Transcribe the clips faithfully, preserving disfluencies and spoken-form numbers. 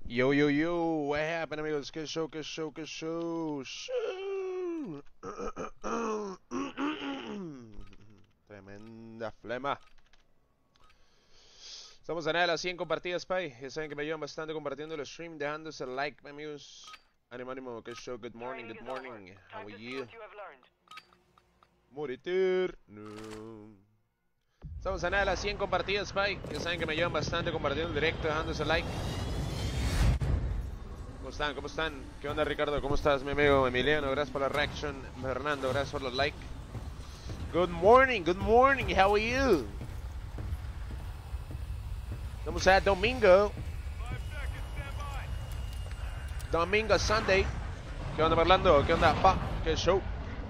Yo, yo, yo, what happened, amigos? ¿Qué show, qué show, qué show? Show. Tremenda flema. Estamos a nada de las cien compartidas, pay. Ya saben que me ayudan bastante compartiendo el stream, dejándose el like, amigos. Ánimo, ánimo, qué show, good morning, good morning. How are you? Moritir. No. Estamos a nada de las cien compartidas, pay. Ya saben que me ayudan bastante compartiendo el directo, dejándose el like. ¿Cómo están? ¿Cómo están? ¿Qué onda, Ricardo? ¿Cómo estás, mi amigo Emiliano? Gracias por la reaction. Fernando, gracias por los likes. Good morning, good morning. How are you? Estamos a domingo. Domingo, Sunday. ¿Qué onda, Orlando? ¿Qué onda, pa? ¿Qué show?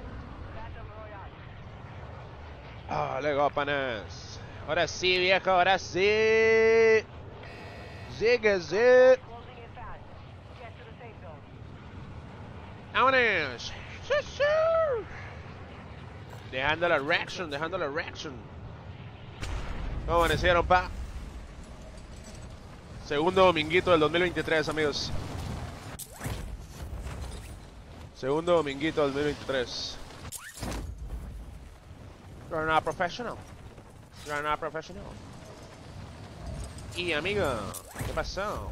Ah, luego, panas. Ahora sí, viejo, ahora sí. Sigue, sí. ¡Vámonos! Dejando la reaction, dejando la reaction. ¿Cómo amanecieron, pa? Segundo dominguito del dos mil veintitrés, amigos. Segundo dominguito del dos mil veintitrés. You're not professional. You're not professional. Y, amigo, ¿qué pasó?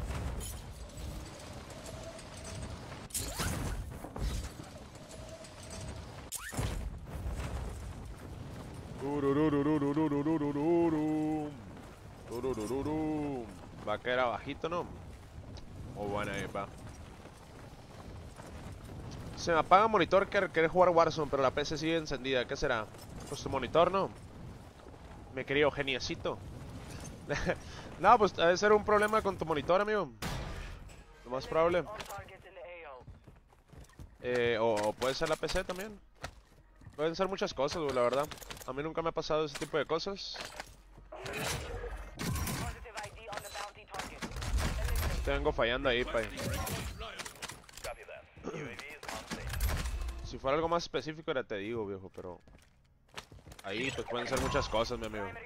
Va a caer abajito, ¿no? O bueno, ahí va. Se me apaga el monitor que querer jugar Warzone, pero la P C sigue encendida. ¿Qué será? Pues tu monitor, ¿no? Me querido geniecito. No, pues debe ser un problema con tu monitor, amigo. Lo más probable. Eh, o, o puede ser la P C también. Pueden ser muchas cosas, güey, la verdad. A mí nunca me ha pasado ese tipo de cosas. Te vengo fallando ahí, pay. Si fuera algo más específico, ya te digo, viejo, pero... Ahí, pues pueden ser muchas cosas, mi amigo.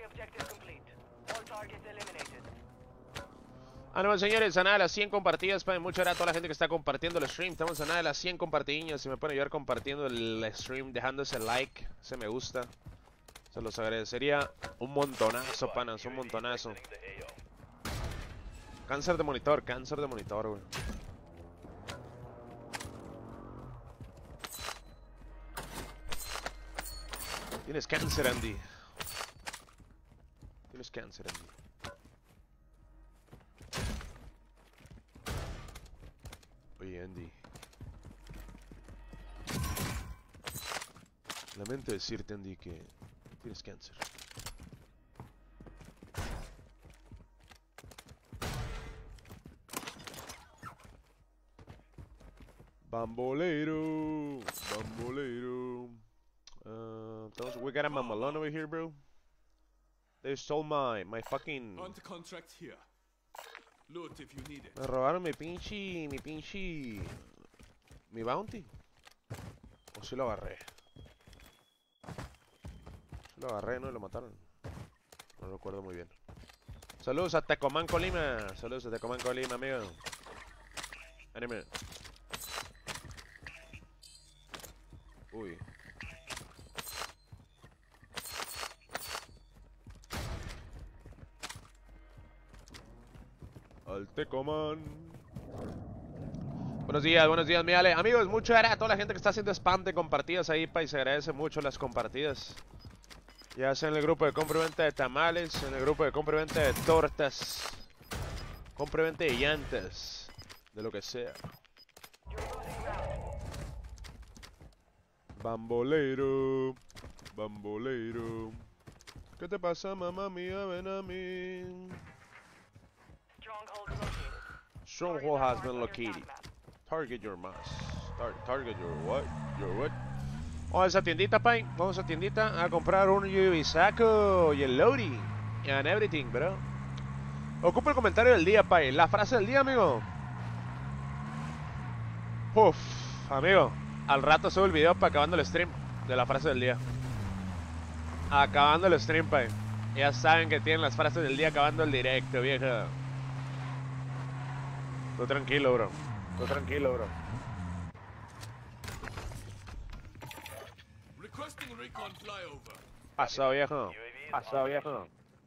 Ah, no, señores, a nada de las cien compartidas, pay. Muchas gracias a toda la gente que está compartiendo el stream. Estamos a nada de las cien compartidiñas. Si me pueden ayudar compartiendo el stream, dejando ese like, ese me gusta. Se los agradecería un montonazo, panas, un montonazo. Cáncer de monitor, cáncer de monitor, güey. Tienes cáncer, Andy. Tienes cáncer, Andy. Oye, Andy. Lamento decirte, Andy, que tienes cáncer. Bambolero, bambolero. Uh, those, we got a mamalon over here, bro. They stole my, my fucking... On the contract here. Loot if you need it. Me robaron mi pinche, mi pinche... Mi bounty. O si lo agarré. Si lo agarré, ¿no? Y lo mataron. No lo recuerdo muy bien. Saludos a Tecomán, Colima. Saludos a Tecomán, Colima, amigo. Anime. Uy. Al Tecomán. Buenos días, buenos días, mi Ale. Amigos, mucho gracias a toda la gente que está haciendo spam de compartidas ahí, pa, y se agradece mucho las compartidas. Ya sea en el grupo de compra y venta de tamales, en el grupo de compra y venta de tortas, compra y venta de llantas, de lo que sea. Bambolero, bambolero. ¿Qué te pasa, mamá mía? Ven a mí. Stronghold has been located. Target your mass. Tar target your what? Your what? Vamos a esa tiendita, pay. Vamos a esa tiendita a comprar un Yubisaco y el Lodi. And everything, bro. Ocupa el comentario del día, pay. La frase del día, amigo. Uf, amigo. Al rato subo el video para acabando el stream de la frase del día. Acabando el stream, pay. Ya saben que tienen las frases del día acabando el directo, vieja. Tú tranquilo, bro. Tú tranquilo, bro. Requesting recon flyover. Pasado, viejo. Pasado, viejo.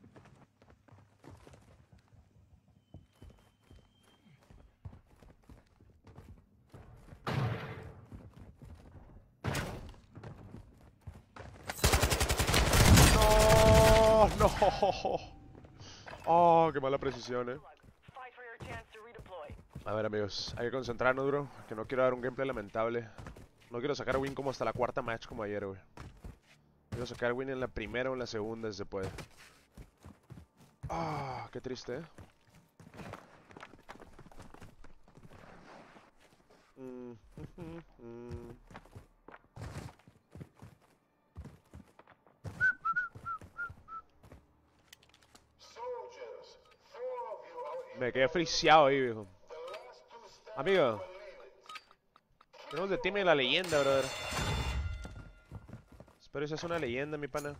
No, no. Oh, qué mala precisión, eh. A ver, amigos, hay que concentrarnos, bro. Que no quiero dar un gameplay lamentable. No quiero sacar win como hasta la cuarta match como ayer, güey. Quiero sacar win en la primera o en la segunda si se puede. Ah, qué triste, eh. Mm, mm, mm. Me quedé friseado ahí, viejo. Amigo, tenemos de Team y la leyenda, brother. Espero esa es una leyenda, mi pana.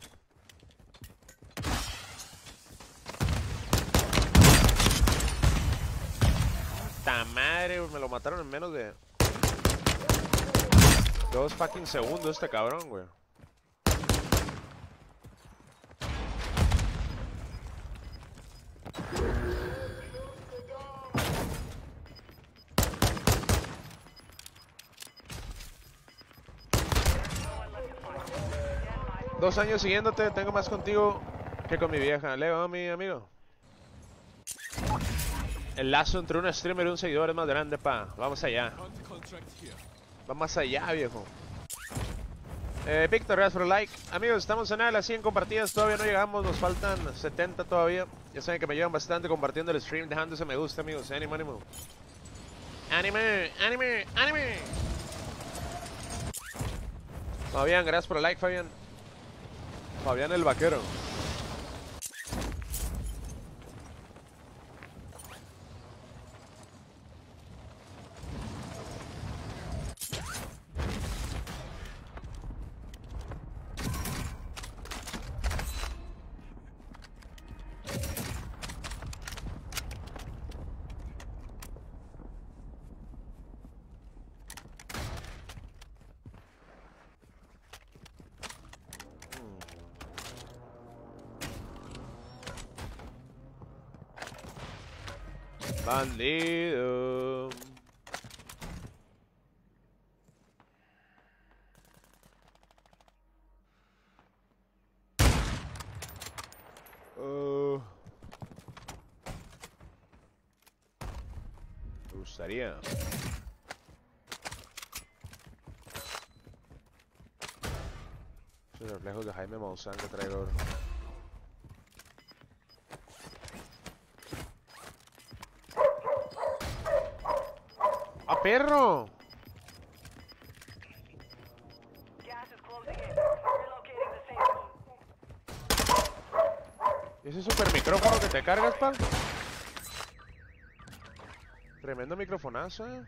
¡Ta madre! Me lo mataron en menos de dos fucking segundos este cabrón, güey. Dos años siguiéndote, tengo más contigo que con mi vieja. Leo, mi amigo. El lazo entre un streamer y un seguidor es más grande, pa. Vamos allá. Vamos allá, viejo. Eh, Víctor, gracias por el like. Amigos, estamos en las cien compartidas. Todavía no llegamos, nos faltan setenta todavía. Ya saben que me llevan bastante compartiendo el stream, dejando ese me gusta, amigos. Ánimo, ánimo. Anime, anime, anime. Fabián, gracias por el like, Fabián. Fabián el vaquero. Bandido. Uh, me gustaría. Esos reflejos de Jaime Maussan que traigo ahora. ¡Ah, perro! ¿Y ese super micrófono que te cargas, pa? Tremendo microfonazo, eh.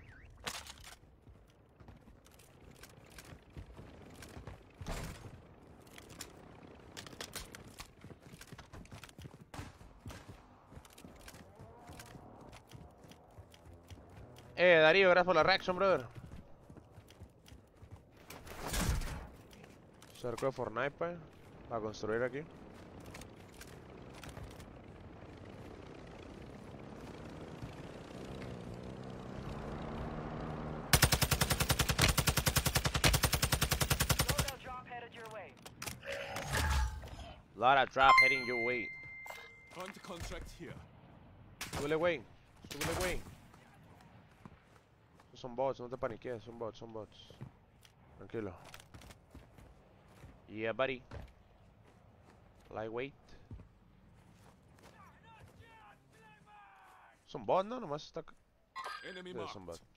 Eh, Darío, gracias por la reaction, brother. Cerco de Fortnite, pa. Para construir aquí. Lot of drop heading your way. Hunt contract here. Súbele, güey. Súbele, güey. Son bots, no te paniques. Son bots, son bots. Tranquilo. Yeah, buddy. Lightweight. Son bots, ¿no? Nomás está... Enemy Sí, son bots.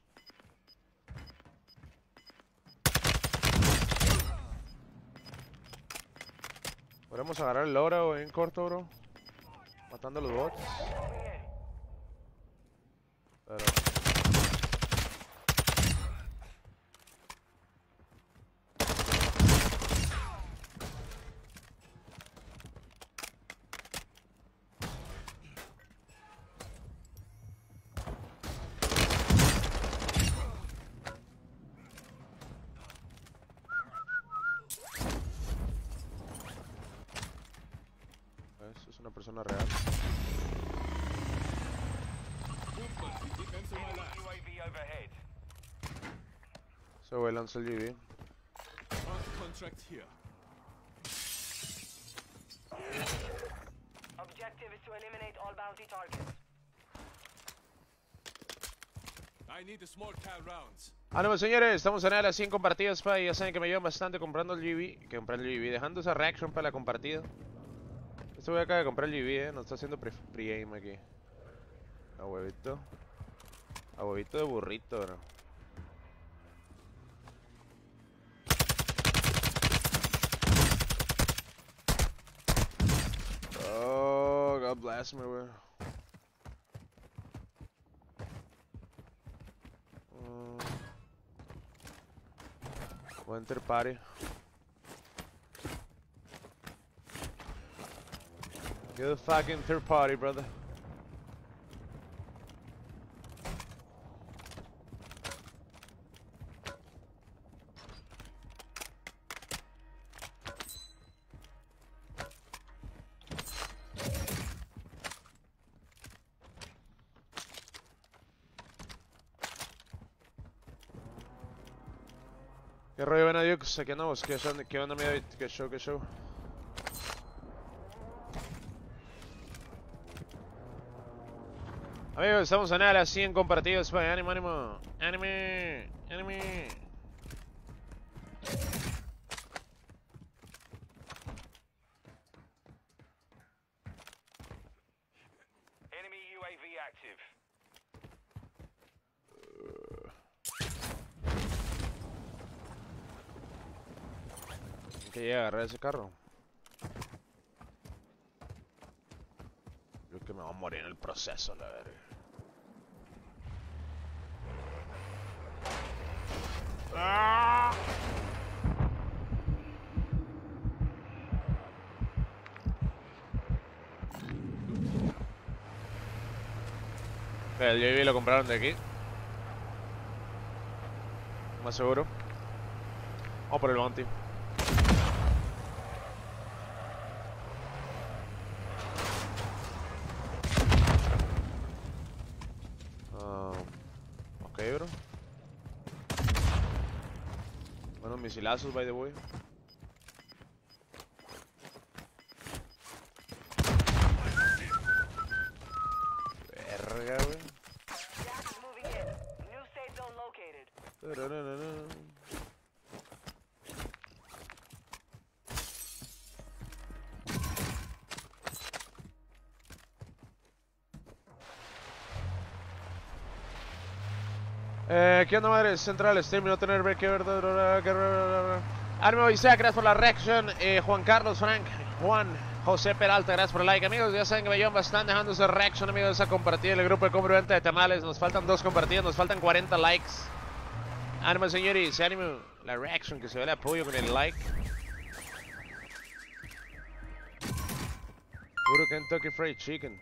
Podemos agarrar el oro en corto, bro. Matando a los bots. Pero... Eso es una persona real. Se güey lanza el G V. Contract here. Objective is to eliminate all bounty targets. I need the small cal rounds. Ánimo señores, estamos en las cien compartidas, pa, y ya saben que me ayudan bastante comprando el G V. Que comprar el G V, dejando esa reaction para la compartida. Este voy acá de comprar el G V, eh, nos está haciendo pre-game aquí. A huevito. A huevito de burrito, bro. Oh, God bless me, bro. Mm. Winter party. You're the fucking third party, brother. ¿Qué rollo, Benadiux? Aquí andamos. ¿Qué onda, qué onda, mi David? ¿Qué show, qué show? Amigos, estamos en las cien compartidos, pa. Ánimo, ánimo. Anime, anime. Enemy U A V active. Hay que llegar a agarrar ese carro. Creo que me va a morir en el proceso, la verga. ¡Ah! El J V lo compraron de aquí. Más seguro. Vamos por el bounty. Ok, bro. Buenos misilazos, by the way. Verga, wey. Gas is moving in. New safe zone located. Tarararara. Eh, ¿qué onda, madre? Central Stream, no tener ver qué verdad. Ánimo Isaac, gracias por la reaction. Eh, Juan Carlos, Frank, Juan, José Peralta, gracias por el like. Amigos, ya saben que me ayudan bastante dejando esa reaction, amigos, esa compartida en el grupo de compra y venta de tamales. Nos faltan dos compartidas, nos faltan cuarenta likes. Ánimo, señores, ánimo. La reaction, que se ve el apoyo con el like. Puro Kentucky Fried Chicken.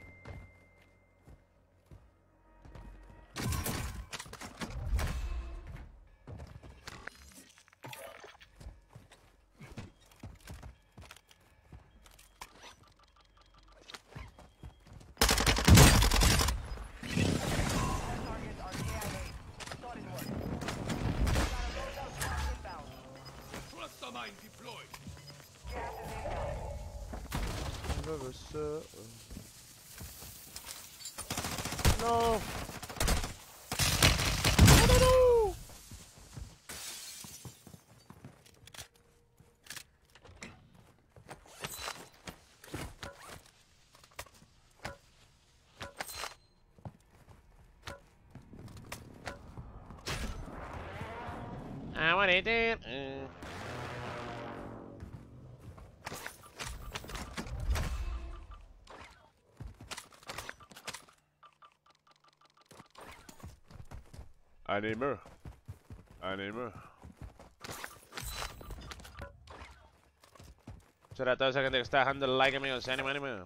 No. No, no, no. I want it. Uh. Anime. Anime. Será toda esa gente que está dejando el like, amigos. Anime, anime.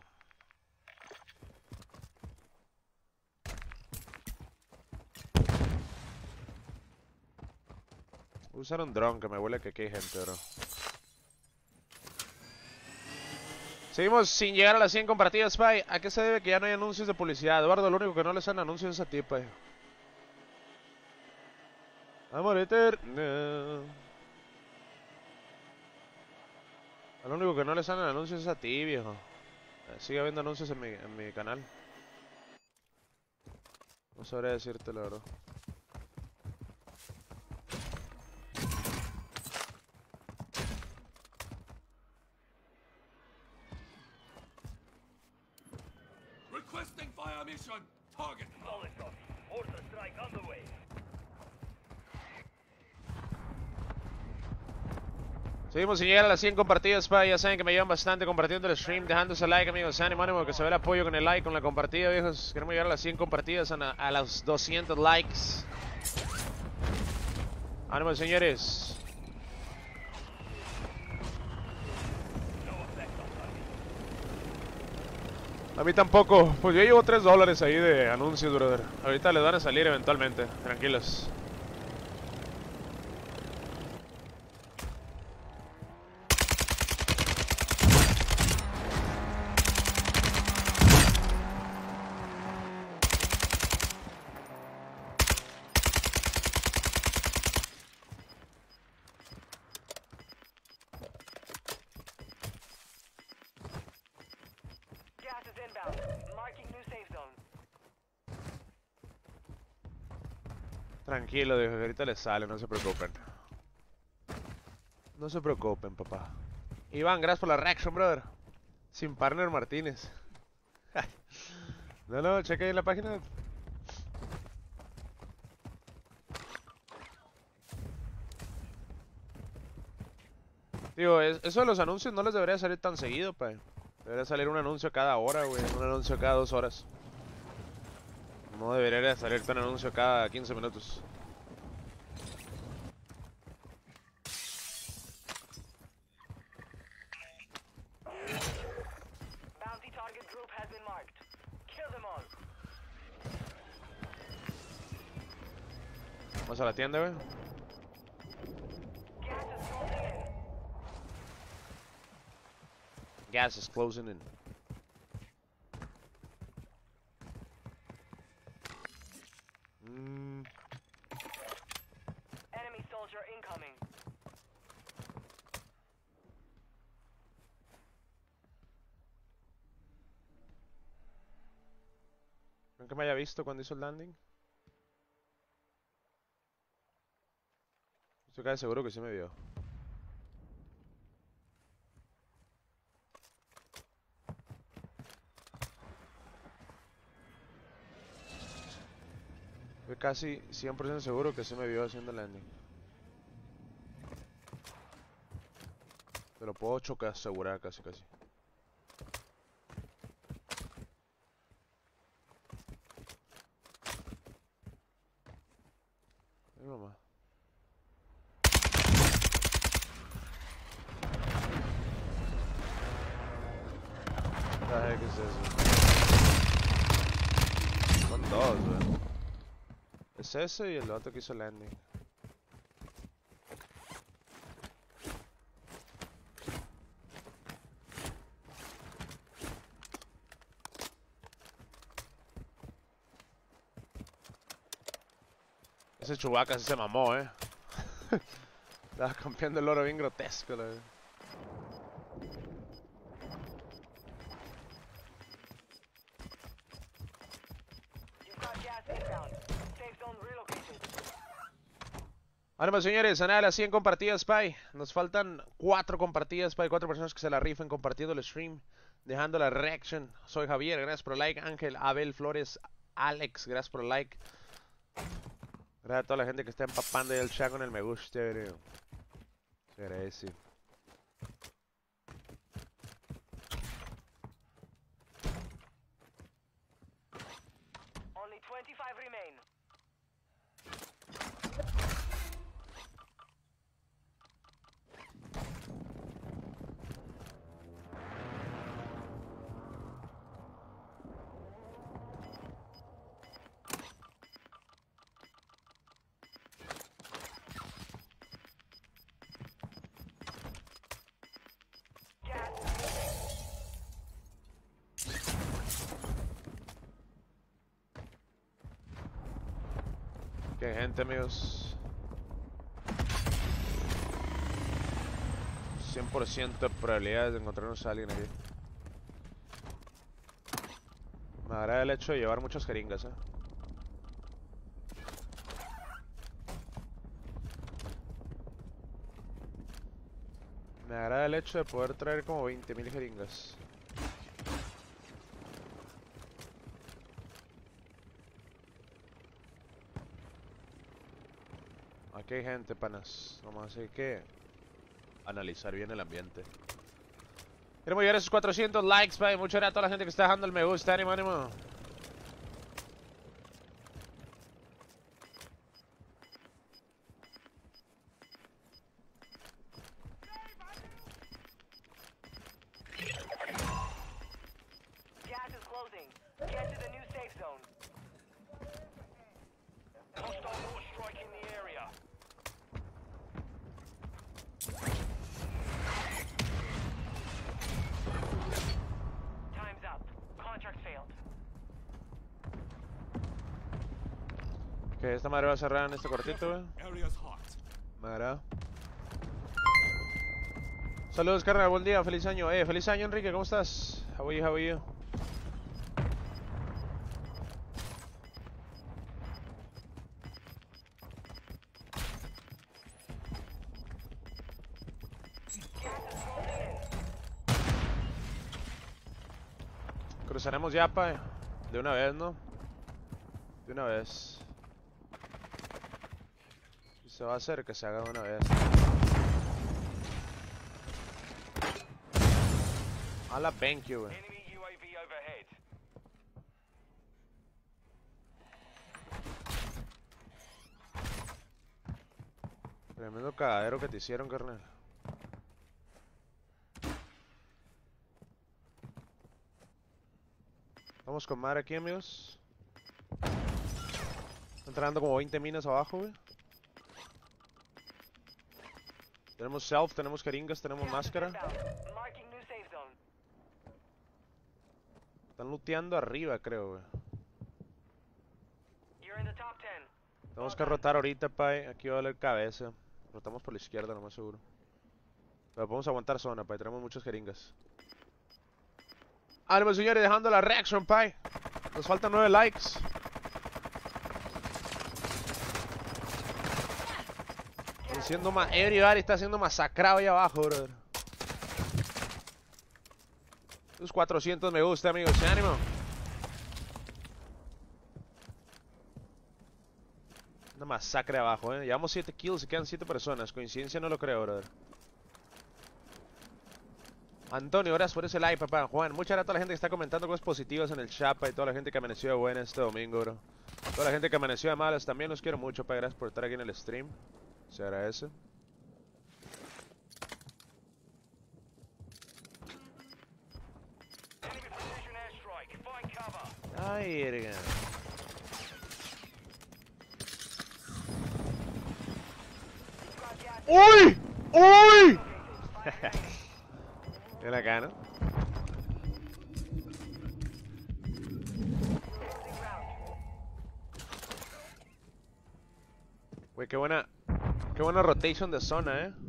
Usar un dron que me huele que aquí hay gente, bro. Seguimos sin llegar a las cien compartidas, Spy. ¿A qué se debe que ya no hay anuncios de publicidad? Eduardo, lo único que no le salen anuncios es a ti, Spy. Amor eterno. Lo único que no le salen anuncios es a ti, viejo. Sigue habiendo anuncios en mi, en mi canal. No sabría decirte la verdad. Requesting fire mission. Target. Molotov. Mortar strike on the way. Seguimos sin llegar a las cien compartidas, Spy. Ya saben que me ayudan bastante compartiendo el stream, dejando ese like, amigos. Ánimo, ánimo, que se ve el apoyo con el like, con la compartida, viejos. Queremos llegar a las cien compartidas, a, a los doscientos likes. Ánimo, señores. A mí tampoco. Pues yo llevo tres dólares ahí de anuncios, brother. Ahorita les van a salir eventualmente. Tranquilos. Gas is inbound. Marking new safe zone. Tranquilo, viejo, que ahorita les sale, no se preocupen. No se preocupen, papá. Iván, gracias por la reaction, brother. Sin partner Martínez. No, no, checa ahí en la página. Digo, es- eso de los anuncios no les debería salir tan seguido, pa. Debería salir un anuncio cada hora, güey. Un anuncio cada dos horas. No debería salir un anuncio cada quince minutos. Bounty target group has been marked. Kill them all. Vamos a la tienda, güey. Gas is closing in. Gas is closing in. Mm, Enemy soldier incoming. ¿Creen que me haya visto cuando hizo el landing? Estoy casi seguro que sí me vio. Estoy casi cien por ciento seguro que sí me vio haciendo el landing. Te lo puedo chocar, asegurar casi casi. Ay, mamá. ¿Qué the heck es eso? Son dos, güey. Es ese y el otro que hizo landing. Ese Chewbacca sí se mamó, eh. Estaba campeando el oro bien grotesco, la verdad. You've got gas inbound. Safe zone relocated. Ánimo, señores, a nada de las cien compartidas, Spy. Nos faltan cuatro compartidas, Spy. cuatro personas que se la rifen compartiendo el stream, dejando la reaction. Soy Javier, gracias por el like. Ángel, Abel, Flores, Alex, gracias por el like. Gracias a toda la gente que está empapando el chat con el me gusta, creo. Se agradece. Only twenty-five remain. Gas is moving. Qué gente, amigos. cien por ciento de probabilidades de encontrarnos a alguien aquí. Me agrada el hecho de llevar muchas jeringas, eh. Me agrada el hecho de poder traer como veinte mil jeringas. Aquí hay gente, panas. Nomás hay que analizar bien el ambiente. Queremos llegar a esos cuatrocientos likes, pa. Muchas gracias a toda la gente que está dejando el me gusta. Ánimo, ánimo. Gas is closing. Get to the new safe zone. Hostile mortar strike in the area. Time's up. Contract failed. Que esta madre va a cerrar en este cuartito, wey. Area's hot. Me agrada. Saludos, carnal. Buen día. Feliz año. Eh, feliz año, Enrique. ¿Cómo estás? How are you? How are you? Cruzaremos ya, pa. De una vez, ¿no? De una vez. Si se va a hacer, que se haga de una vez. A la thank you, wey. Enemy U A V overhead. Tremendo cagadero que te hicieron, carnal. Vamos con madre aquí, amigos. Están entrando como veinte minas abajo, güey. Tenemos self, tenemos jeringas, tenemos máscara. Marking new safe zone. Están looteando arriba, creo, güey. You're in the top ten. Tenemos que rotar ahorita, pay. Aquí va a valer cabeza. Rotamos por la izquierda, lo más seguro. Pero podemos aguantar zona, pay. Tenemos muchas jeringas. Ánimo, señores, dejando la reaction, pay. Nos faltan nueve likes. Está siendo más... Everybody está siendo masacrado ahí abajo, brother. Los cuatrocientos me gusta, amigos. Ánimo. Una masacre abajo, eh. Llevamos siete kills y quedan siete personas. Coincidencia no lo creo, brother. Antonio, gracias por ese like, papá. Juan, muchas gracias a toda la gente que está comentando cosas positivas en el chat, pa, y toda la gente que amaneció de buena este domingo, bro. Toda la gente que amaneció de malas, también los quiero mucho, pa. Gracias por estar aquí en el stream. Se agradece. Enemy precision airstrike. Find cover. Ay, verga. ¡Uy! ¡Uy! Ven acá, ¿no? Güey, qué buena... Qué buena rotation de zona, eh.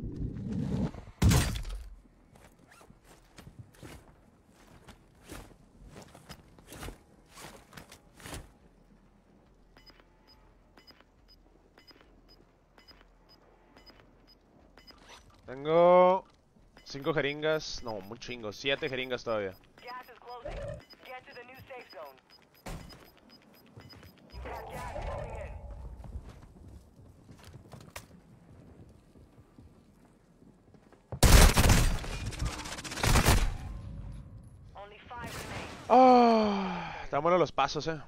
Tengo... Cinco jeringas... No, muy chingo. Siete jeringas todavía. Gas is closing. Get to the new safe zone. You got gas moving in. Only five remain. Oh, están buenos los pasos, eh.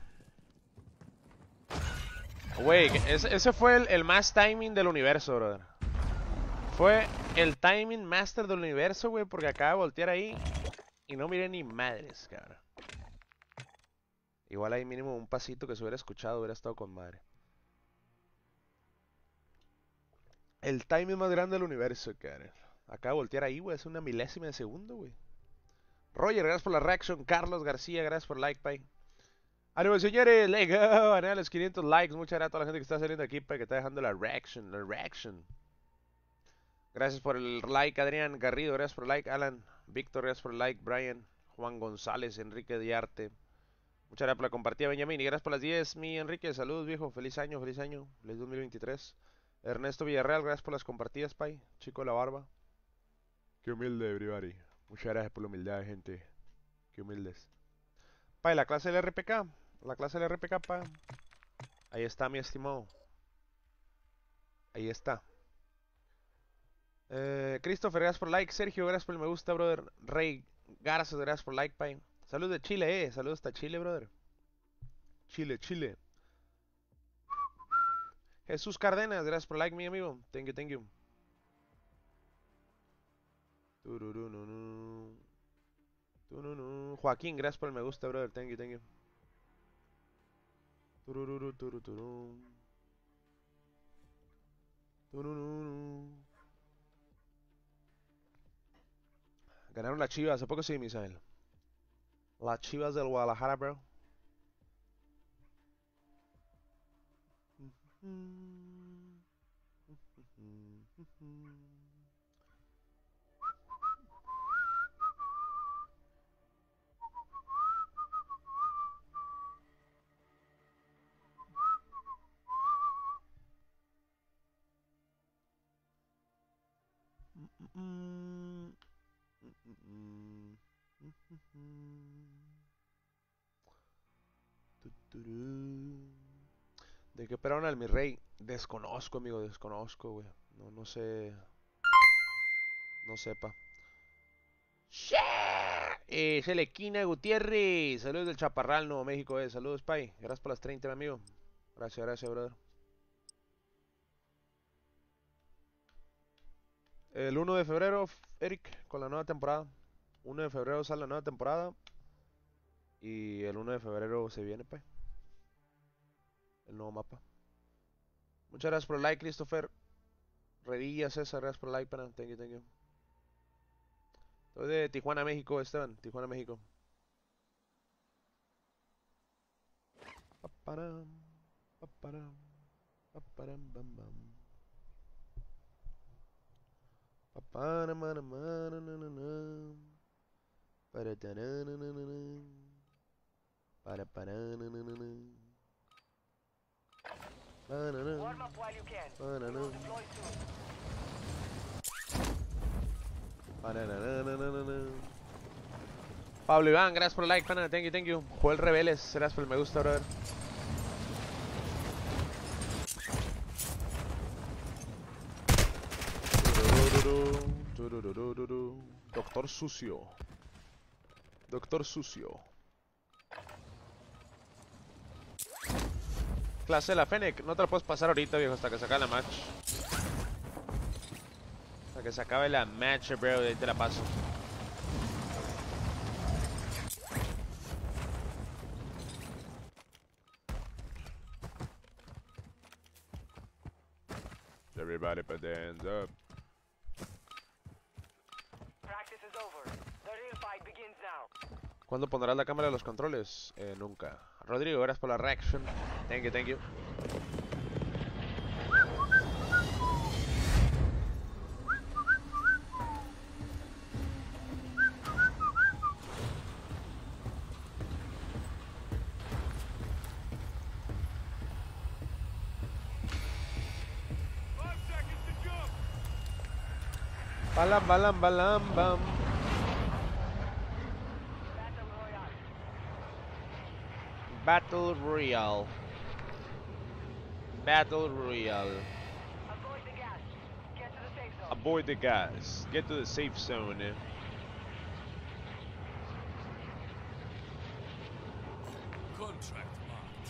Güey, ese, ese fue el, el más timing del universo, brother. Fue el timing master del universo, güey, porque acaba de voltear ahí y no miré ni madres, cabrón. Igual ahí mínimo un pasito que se hubiera escuchado hubiera estado con madre. El timing más grande del universo, cabrón. Acaba de voltear ahí, güey, es una milésima de segundo, güey. Roger, gracias por la reaction. Carlos García, gracias por like, pay. Ánimo, señores, let's go. A los quinientos likes. Muchas gracias a toda la gente que está saliendo aquí para que está dejando la reaction, la reaction. Gracias por el like, Adrián Garrido. Gracias por el like, Alan. Víctor, gracias por el like. Brian, Juan González, Enrique Diarte. Muchas gracias por la compartida, Benjamín. Y gracias por las diez, mi Enrique. Saludos, viejo. Feliz año, feliz año. Feliz dos mil veintitrés. Ernesto Villarreal, gracias por las compartidas, Pai. Chico de la barba. Qué humilde, everybody. Muchas gracias por la humildad, gente. Qué humildes. Pai, la clase del R P K. La clase del R P K, pa. Ahí está, mi estimado. Ahí está. Eh, Christopher, gracias por like. Sergio, gracias por el me gusta, brother. Rey Garzas, gracias por like, Pai. Saludos de Chile, eh. Saludos hasta Chile, brother. Chile, Chile. Jesús Cárdenas, gracias por like, mi amigo. Thank you, thank you. Tururununu. Tururunu. Joaquín, gracias por el me gusta, brother. Thank you, thank you. Turururu, turuturu. Tururunu. Ganaron las Chivas, ¿a poco sí, Misael? Las Chivas del Guadalajara, bro. ¿De qué operaron al mi rey? Desconozco, amigo, desconozco, güey. No, no sé. No sepa. Eh, Selequina Gutiérrez. Saludos del Chaparral, Nuevo México, eh. Saludos, Pai. Gracias por las treinta, amigo. Gracias, gracias, brother. El uno de febrero, Eric, con la nueva temporada. uno de febrero sale la nueva temporada. Y el uno de febrero se viene, pues. El nuevo mapa. Muchas gracias por el like, Christopher. Redilla, César, gracias por el like, pana. Thank you, thank you. Soy de Tijuana, México, Esteban. Tijuana, México. Paparam, paparam, paparam, bam, bam. Paparam, manam, manam, nananam. Para tananananam. Para paranananam. Banana. Warm up while you can. Banana. We will deploy soon. Banana. Pablo Iván, gracias por el like, pana. Thank you, thank you. Joel Rebeles, gracias por el me gusta, brother. Doctor Sucio. Doctor Sucio. Clase de la Fennec, no te la puedes pasar ahorita, viejo, hasta que se acabe la match. Hasta que se acabe la match, bro, de ahí te la paso. Everybody put their hands up. Practice is over. The real fight begins now. ¿Cuándo pondrás la cámara de los controles? Eh, nunca. Rodrigo, gracias por la reaction. Thank you, thank you. Five seconds to jump. Balam, balam, balam, bam. Battle Royale. Battle Royale. Battle Royale. Avoid the gas. Get to the safe zone. Avoid the gas. Get to the safe zone. Contract marked.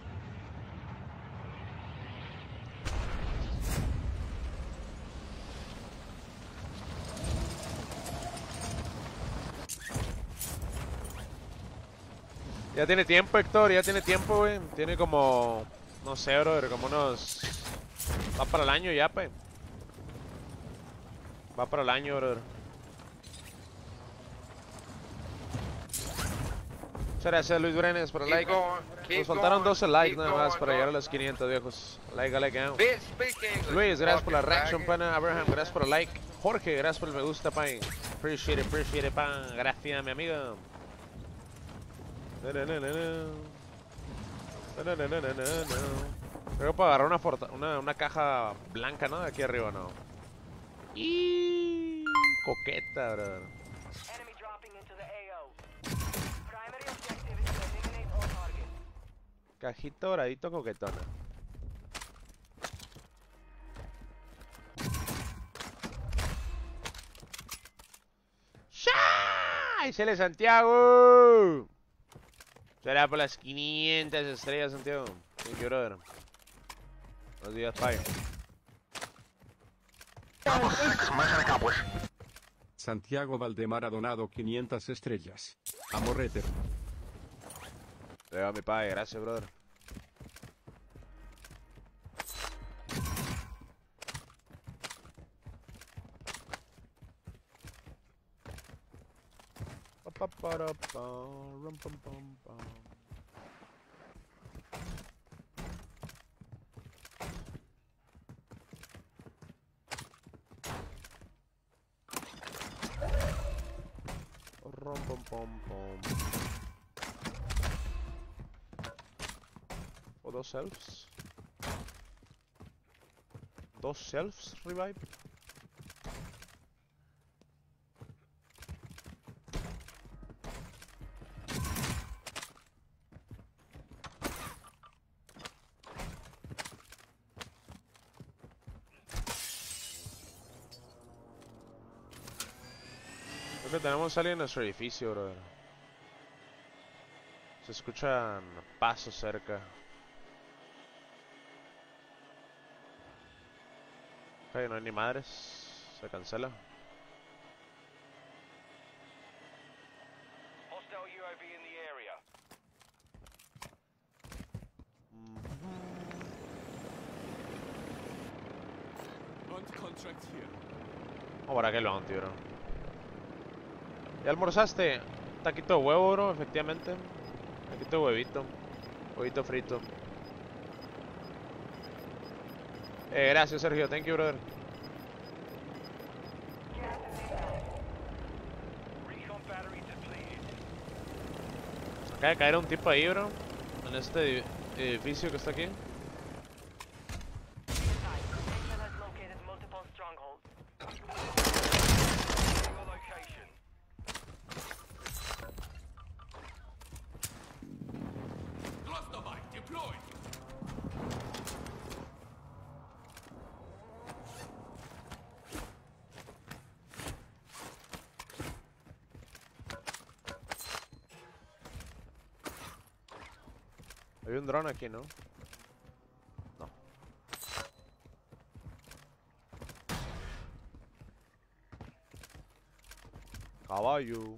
Ya tiene tiempo, Héctor, ya tiene tiempo, güey. Tiene como, no sé, bro, como unos... Va para el año ya, pe. Va para el año, bro. Muchas gracias, Luis Brenes, por el Keep like. going, keep Nos faltaron going, doce likes keep nada más going, para llegar a going. los quinientos, viejos. Like, like, out. Bitch, speak English, Luis, you gracias por la fucking reaction, faggot. pana. Abraham, gracias por el like. Jorge, gracias por el me gusta, pan. Appreciate it, appreciate it, pan. Gracias, mi amigo. Na, na, na, na, na. Na, na, na, na, na, na. Creo que puedo agarrar una, forta- una, una caja blanca, ¿no? De aquí arriba, ¿no? Y coqueta, brother. Enemy dropping into the A O. Primary objective is to eliminate all targets. Cajita doradito coquetona. ¡Ay, sale Santiago! Será por las quinientas estrellas, Santiago. Thank you, brother. Buenos días, Pai. Santiago Valdemar ha donado quinientas estrellas. Amorrete. Le va mi Pai, gracias, brother. Pa, pa, para, pa, rum, pum, pum, pum. Rum, pum, pum, pum. O dos selfs. Dos selfs revive. Creo que tenemos a alguien en nuestro edificio, brother. Se escuchan pasos cerca. Ok, no hay ni madres. Se cancela. Hostile U A V in the area. Hunt contract here. Vamos para aquel bounty, bro. ¿Ya almorzaste? Taquito de huevo, bro, efectivamente. Taquito de huevito. Huevito frito. Eh, gracias, Sergio. Thank you, brother. Recon battery depleted. Acaba de caer un tipo ahí, bro. En este edificio que está aquí. Intel has located multiple strongholds. Your location. Cluster mine deployed. Hay un dron aquí, ¿no? No. Caballo.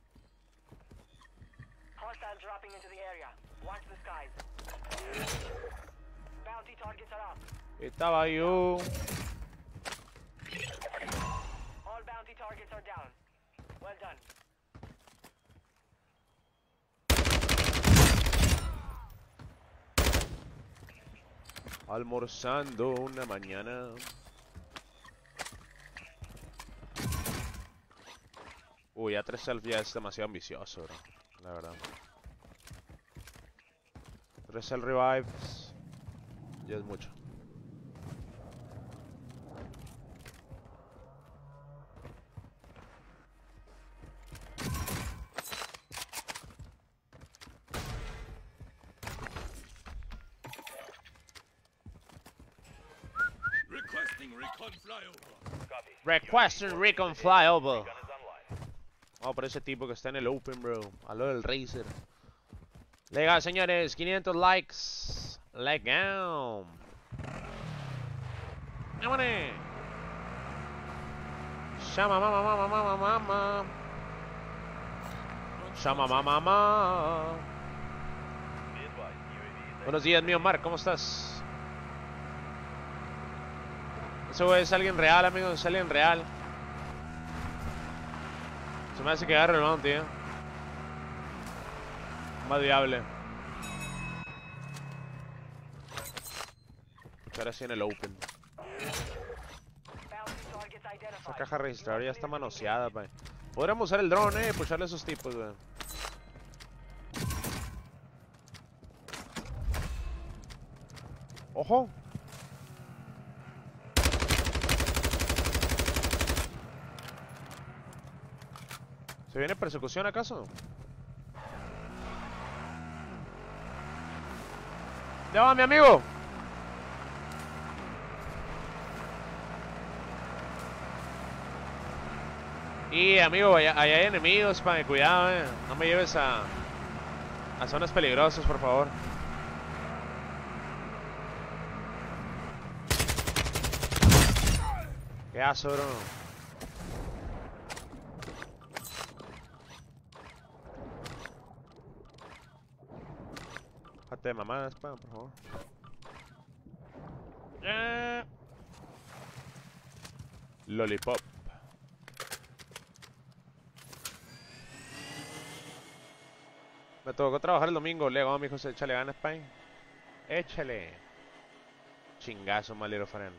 Hostile dropping into the area. Watch the skies. Bounty targets are up. Estaba yo. All bounty targets are down. Well done. Almorzando una mañana. Uy, ya tres self ya es demasiado ambicioso, bro. La verdad. Tres self revives. Ya es mucho. Requesting recon flyover. Copy. Requesting recon flyover. Gun is online. Vamos por ese tipo que está en el open, bro. A lo del Razer. Legal, señores. quinientos likes. Legal. ¡Vámonos! Shama mama mama mama mama. Shama mama mama. Be advised, U A V is Buenos días, mío Mark. ¿Cómo estás? Eso es alguien real, amigos. Es alguien real. Se me hace que agarre el bounty, eh. Más viable. Ahora sí en el open. Esa caja registradora ya está manoseada, pa. Podríamos usar el dron, eh, pusharle a esos tipos, wey. ¡Ojo! ¿Se viene persecución acaso? Ya va, mi amigo. Y amigo, allá, allá hay enemigos, pa, cuidado, eh. No me lleves a a zonas peligrosas, por favor. Qué aso, bro. Déjate de mamadas, pa, por favor. Yeah. Lollipop. Me tocó trabajar el domingo, Lego, mijo, échale ganas, Spain. Échale. Chingazo, malero Faren.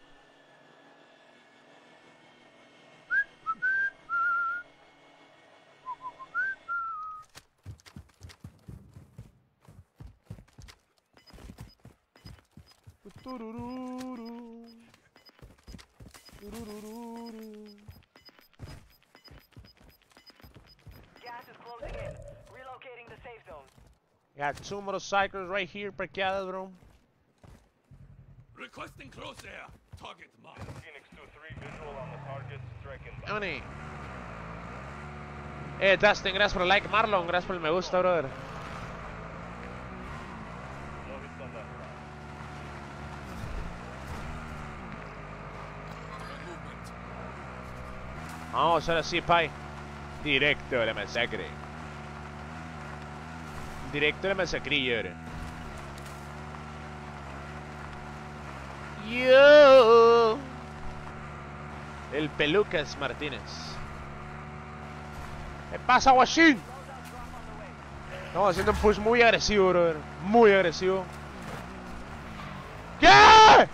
Turururu. Turururu. Gas is closing in. Relocating the safe zone. Got two motorcycles right here, parqueadas, bro. Requesting close air. Target marked. Phoenix two three, visual on the target. Strike inbound. Money. Eh, Dustin, gracias por el like. Marlon, gracias por el me gusta, brother. No hits on that. Movement. Vamos, ahora sí, pai. Directo a la masacre. Directo a la masacre, ahora. Yo. El Pelucas Martínez. ¿Qué pasa, Washington? Estamos haciendo un push muy agresivo, brother. Muy agresivo. ¿Qué?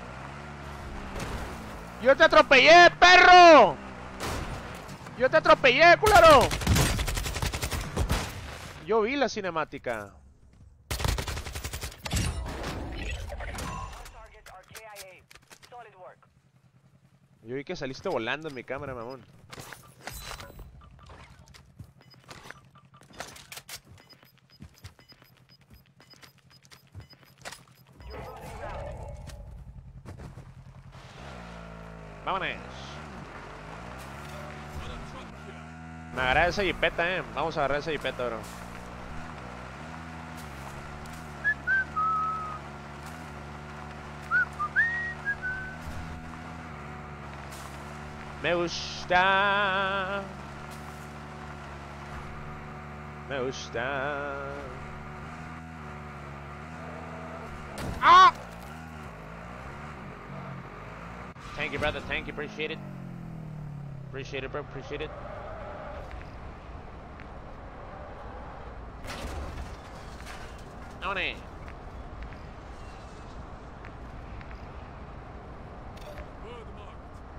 Yo te atropellé, perro. Yo te atropellé, culero. Yo vi la cinemática. Yo vi que saliste volando en mi cámara, mamón. Vámonos. Me agarré esa jipeta, eh. Vamos a agarrar esa jipeta, bro. Me gusta. Me gusta. ¡Ah! Thank you, brother. Thank you. Appreciate it. Appreciate it, bro. Appreciate it. On it. Word marked.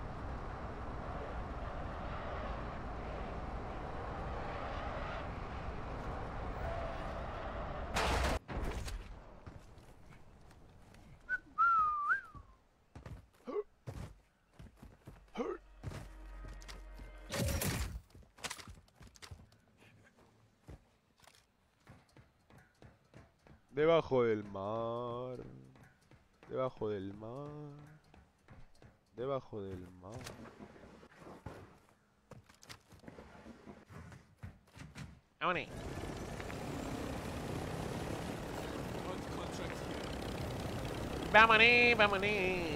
Debajo del mar. Debajo del mar. Debajo del mar. Vámonos. Hunt contract here. Vámonos, vámonos.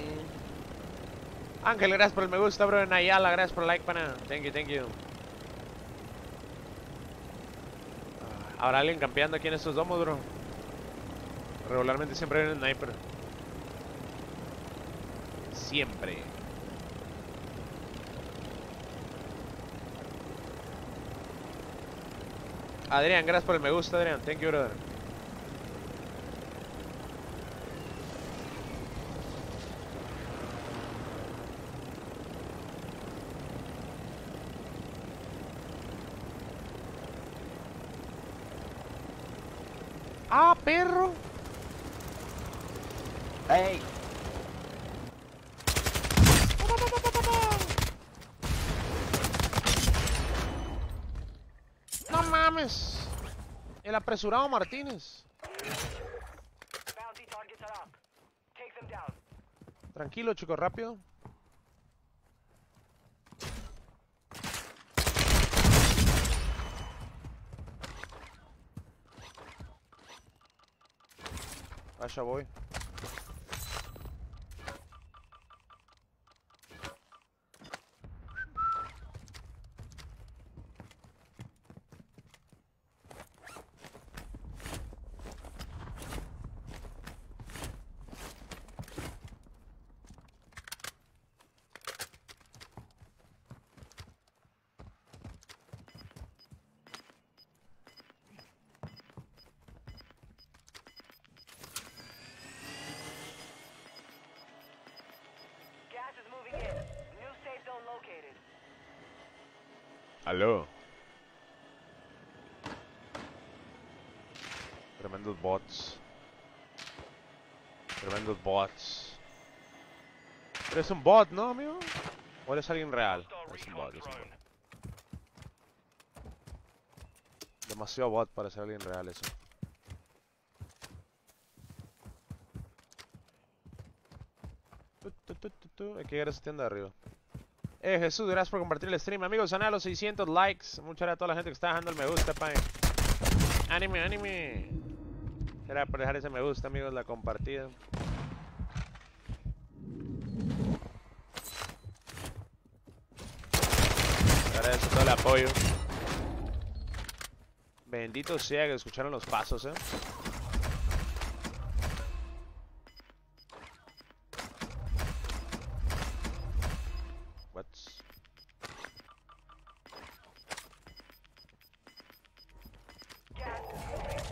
Ángel, gracias por el me gusta, bro. Nayala, gracias por el like, pana. Thank you, thank you. ¿Habrá alguien campeando aquí en estos domos, bro? Regularmente siempre hay un sniper. Siempre. Adrián, gracias por el me gusta, Adrián. Thank you, brother. ¡Ah, perro! ¡Ey! ¡No mames! El apresurado Martínez. Bounty targets are up. Take them down. Tranquilo, chico, rápido. Allá voy. Gas is moving in. New safe zone located. Aló. Tremendos bots. Tremendos bots. Eres un bot, ¿no, amigo? ¿O eres alguien real? Es un bot, es un bot. Demasiado bot para ser alguien real eso. Tu, tu, tu, tu, tu. Hay que llegar a esa tienda de arriba. Eh, Jesús, gracias por compartir el stream. Amigos, son a los seiscientos likes. Muchas gracias a toda la gente que está dejando el me gusta, pa. Anime, anime. Gracias por dejar ese me gusta, amigos, la compartida. Agradezco todo el apoyo. Bendito sea que escucharon los pasos, eh. What? Gas is moving.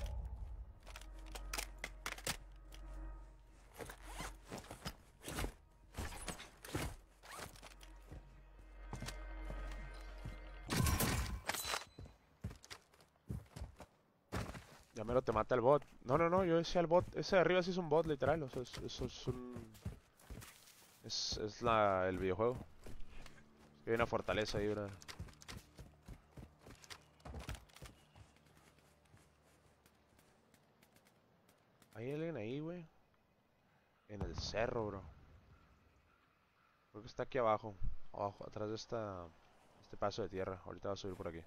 Ya mero te mata el bot. No, no, no, yo decía el bot. Ese de arriba sí es un bot, literal. O sea, es- eso es un... Es, es la, el videojuego. Hay una fortaleza ahí, bro. Hay alguien ahí, güey. En el cerro, bro. Creo que está aquí abajo. Abajo, atrás de esta... Este paso de tierra. Ahorita va a subir por aquí.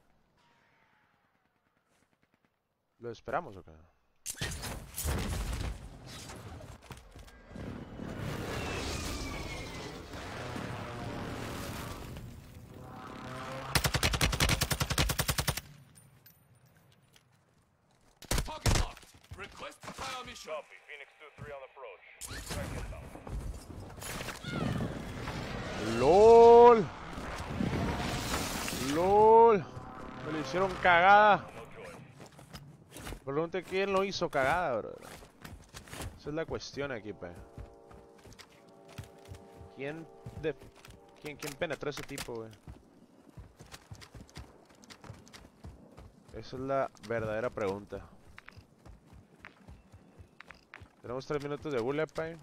¿Lo esperamos o qué? Target locked. Request fire mission. Copy. Phoenix two three on approach. Track inbound. LOL. LOL. Me lo hicieron cagada. No joy. Pregunte quién lo hizo cagada, bro. Esa es la cuestión aquí, pe. ¿Quién de... ¿Quién, quién penetró a ese tipo, güey? Esa es la verdadera pregunta. Tenemos tres minutos de bullet, pe.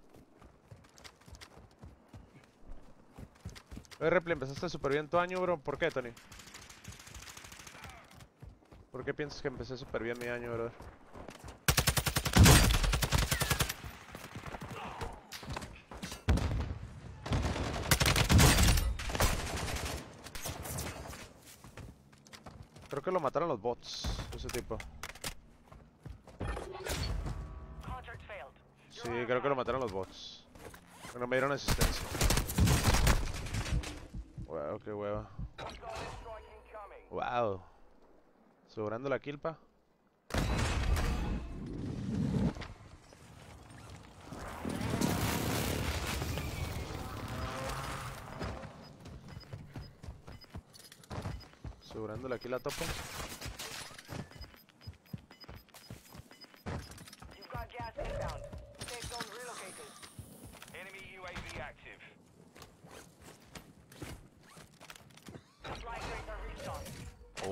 Oye, Replay, empezaste súper bien tu año, bro. ¿Por qué, Tony? ¿Por qué piensas que empecé súper bien mi año, bro? Creo que lo mataron los bots, ese tipo. Contract failed. Sí, creo que lo mataron los bots. Pero no me dieron asistencia. Wow, qué hueva. Wow. Sobrando la kilpa. Sobrando la kill a tope.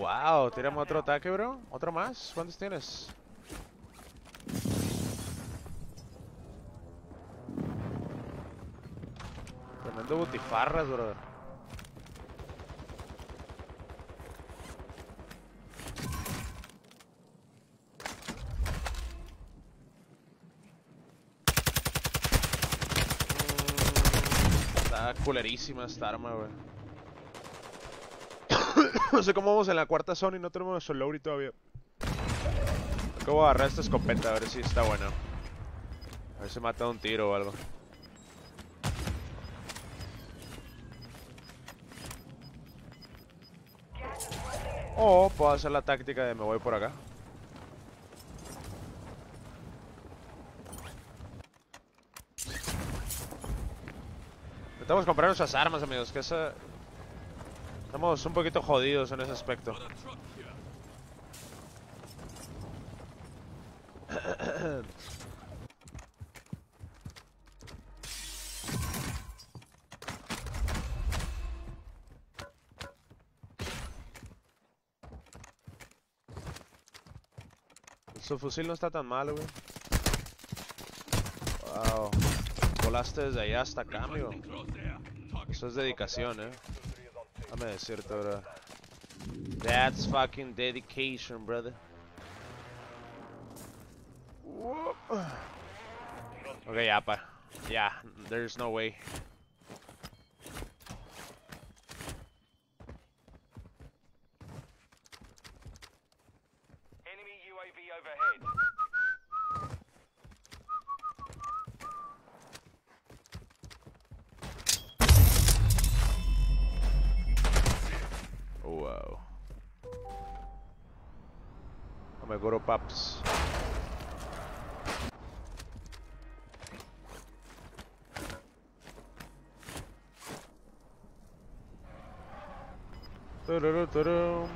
wow, tiramos otro ataque, bro. ¿Otro más? ¿Cuántos tienes? Tremendo butifarras, bro. Está culerísima esta arma, güey. No sé cómo vamos en la cuarta zona y no tenemos nuestro lowry todavía. Acabo de agarrar esta escopeta, a ver si está buena. A ver si mata de un tiro o algo. O puedo hacer la táctica de me voy por acá. Necesitamos comprar nuestras armas, amigos, que esa... Estamos un poquito jodidos en ese aspecto. Su fusil no está tan mal, güey. Wow. Volaste desde allá hasta acá, amigo. Eso es dedicación, eh. Déjame decirte, bro. That's fucking dedication, brother. Ok, ya, pa. Yeah, there's no way. Enemy U A V overhead. Wow. I'm gonna go to Pops. Tururú-turum.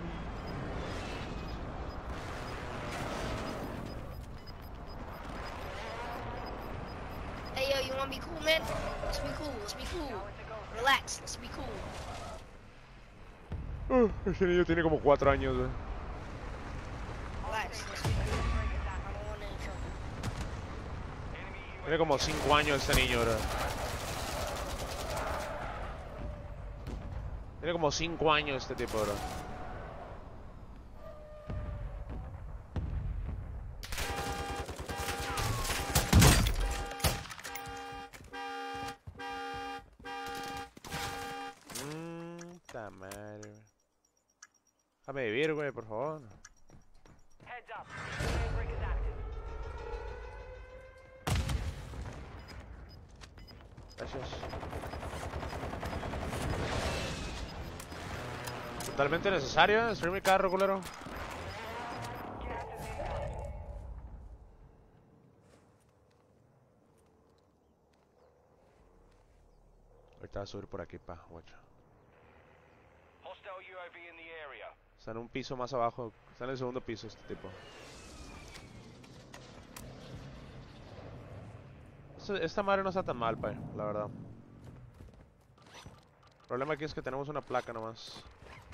Hey yo, you wanna be cool, man? Let's be cool, let's be cool. Relax, let's be cool. Uh, ese niño tiene como cuatro años, güey. Relax, let's be cool. I don't want any trouble. Tiene como cinco años este niño, bro. Tiene como cinco años este tipo, bro. Mmm, ta madre, güey. Déjame vivir, güey, por favor. Heads up. Daybreak is active. Gracias. Totalmente necesario, ¿eh? Destruir mi carro, culero. Gas is inbound. Ahorita voy a subir por aquí, pa, guacho. Hostile U A V in the area. Está en un piso más abajo. Está en el segundo piso este tipo. Este- Esta madre no está tan mal, pa, la verdad. El problema aquí es que tenemos una placa nomás.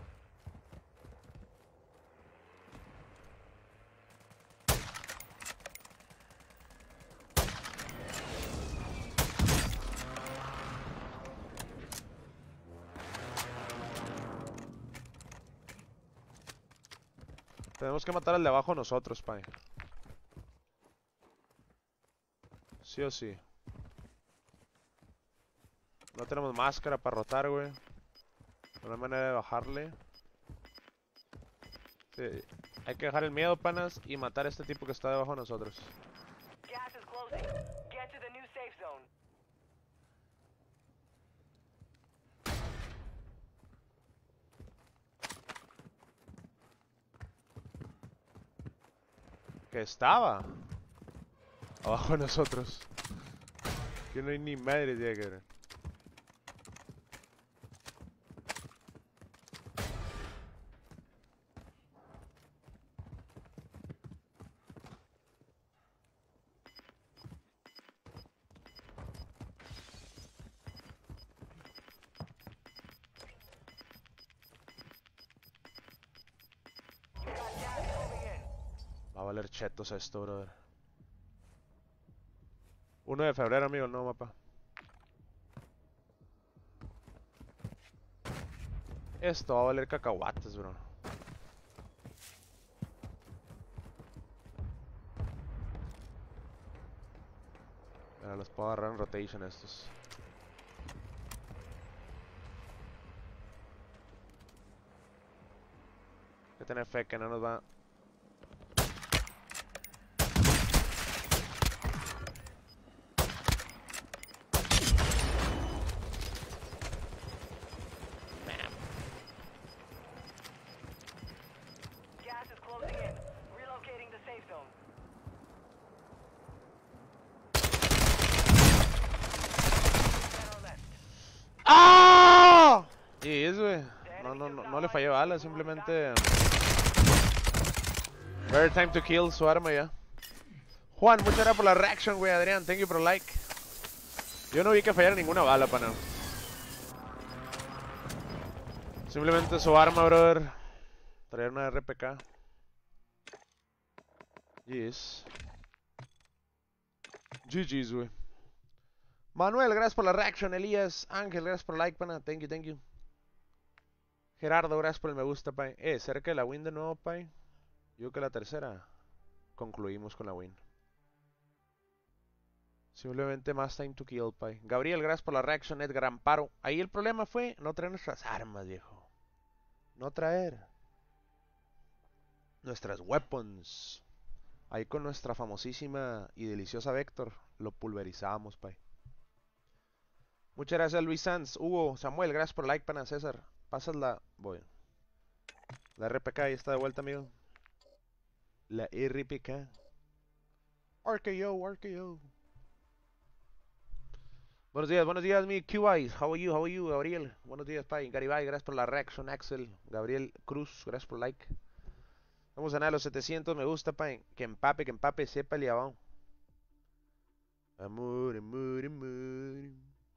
Tenemos que matar al de abajo nosotros, pa. Sí o sí. No tenemos máscara para rotar, güey. No hay manera de bajarle. Sí, hay que dejar el miedo, panas, y matar a este tipo que está debajo de nosotros. Gas is closing. Get to the new safe zone. Que estaba abajo de nosotros. Que no hay ni madre de que... Va a valer chetos esto, brother. uno de febrero, amigo, el nuevo mapa. Esto va a valer cacahuates, bro. Mira, los puedo agarrar en rotation estos. Hay que tener fe que no nos va... Gas is closing in. Relocating the safe zone. Zero left. ¡Ah! Y es, güey. No, no, no, no le falló bala, simplemente... Very time to kill su arma ya. Juan, muchas gracias por la reaction, güey. Adrián, thank you por like. Yo no vi que fallara ninguna bala, pana. Simplemente su arma, brother. Traer una R P K. Yes. G G's, güey. Manuel, gracias por la reaction. Elías, Ángel, gracias por el like, pana. Thank you, thank you. Gerardo, gracias por el me gusta, pay. Eh, cerca de la win de nuevo, pay. Yo creo que la tercera concluimos con la win. Simplemente más time to kill, pay. Gabriel, gracias por la reaction. Edgar Amparo. Ahí el problema fue no traer nuestras armas, viejo. No traer nuestras weapons. Ahí con nuestra famosísima y deliciosa Vector lo pulverizamos, pay. Muchas gracias, Luis Sanz. Hugo, Samuel, gracias por el like, pana. César, pasas la... Voy. La R P K ahí está de vuelta, amigo. La R P K. R K O, R K O. Buenos días, buenos días, mi Q Eyes. How are you, how are you, Gabriel? Buenos días, pay. Garibay, gracias por la reaction. Axel, Gabriel Cruz, gracias por el like. Vamos a ganar los setecientos, me gusta, pay. Que empape, que empape, sepa el abajo. Amor, amor, amor.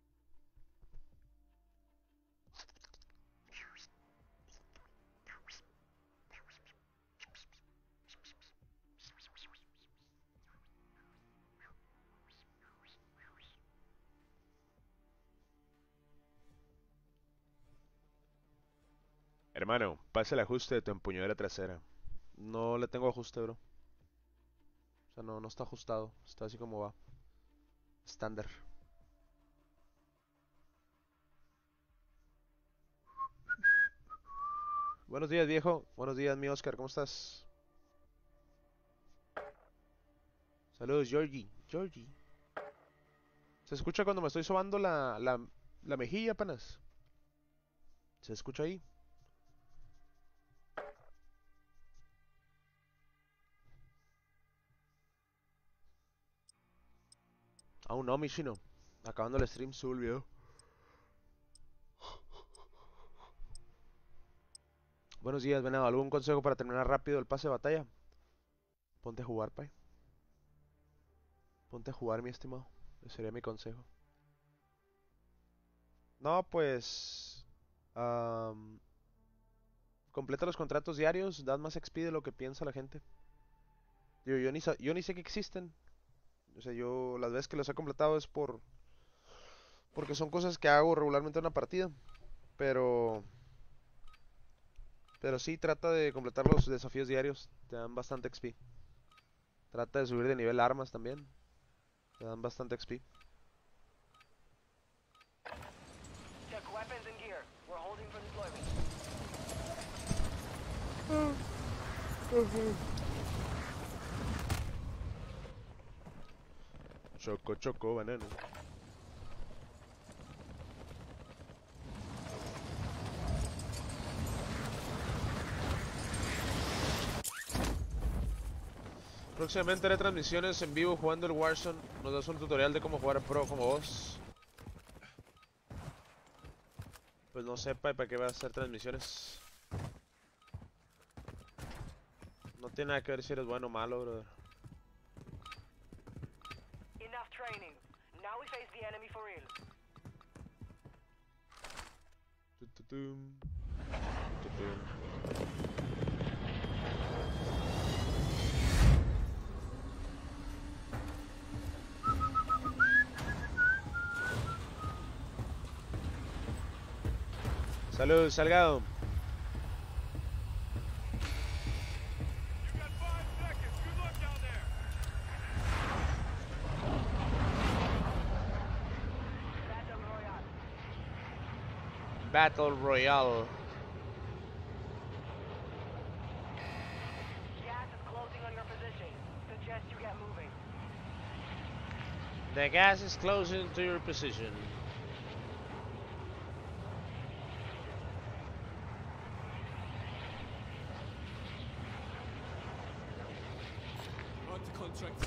Hermano, pasa el ajuste de tu empuñadura trasera. No le tengo ajuste, bro. O sea, no, no está ajustado. Está así como va. Estándar. Buenos días, viejo. Buenos días, mi Oscar. ¿Cómo estás? Saludos, Georgie. Georgie. ¿Se escucha cuando me estoy sobando la, la, la mejilla, panas? ¿Se escucha ahí? Aún no, mi chino. Acabando el stream, sube el video. Buenos días, Venado. ¿Algún consejo para terminar rápido el pase de batalla? Ponte a jugar, pay. Ponte a jugar, mi estimado. Ese sería mi consejo. No, pues... Um, completa los contratos diarios. Dan más X P de lo que piensa la gente. Yo, yo, ni, yo ni sé que existen. O sea, yo las veces que los he completado es por... Porque son cosas que hago regularmente en una partida. Pero... Pero sí, trata de completar los desafíos diarios. Te dan bastante X P. Trata de subir de nivel armas también. Te dan bastante X P. Check weapons and gear. We're holding for deployment. Choco, choco, banano. Próximamente haré transmisiones en vivo jugando el Warzone. Nos das un tutorial de cómo jugar pro como vos. Pues no sepa para qué va a hacer transmisiones. No tiene nada que ver si eres bueno o malo, brother. Enough training. Now we face the enemy for real. Tututum. Tututum. Salud, Salgado. You got five seconds. Good luck down there. Battle Royale. Battle Royale. Gas is closing on your position. Suggest you get moving. The gas is closing to your position. On to contract.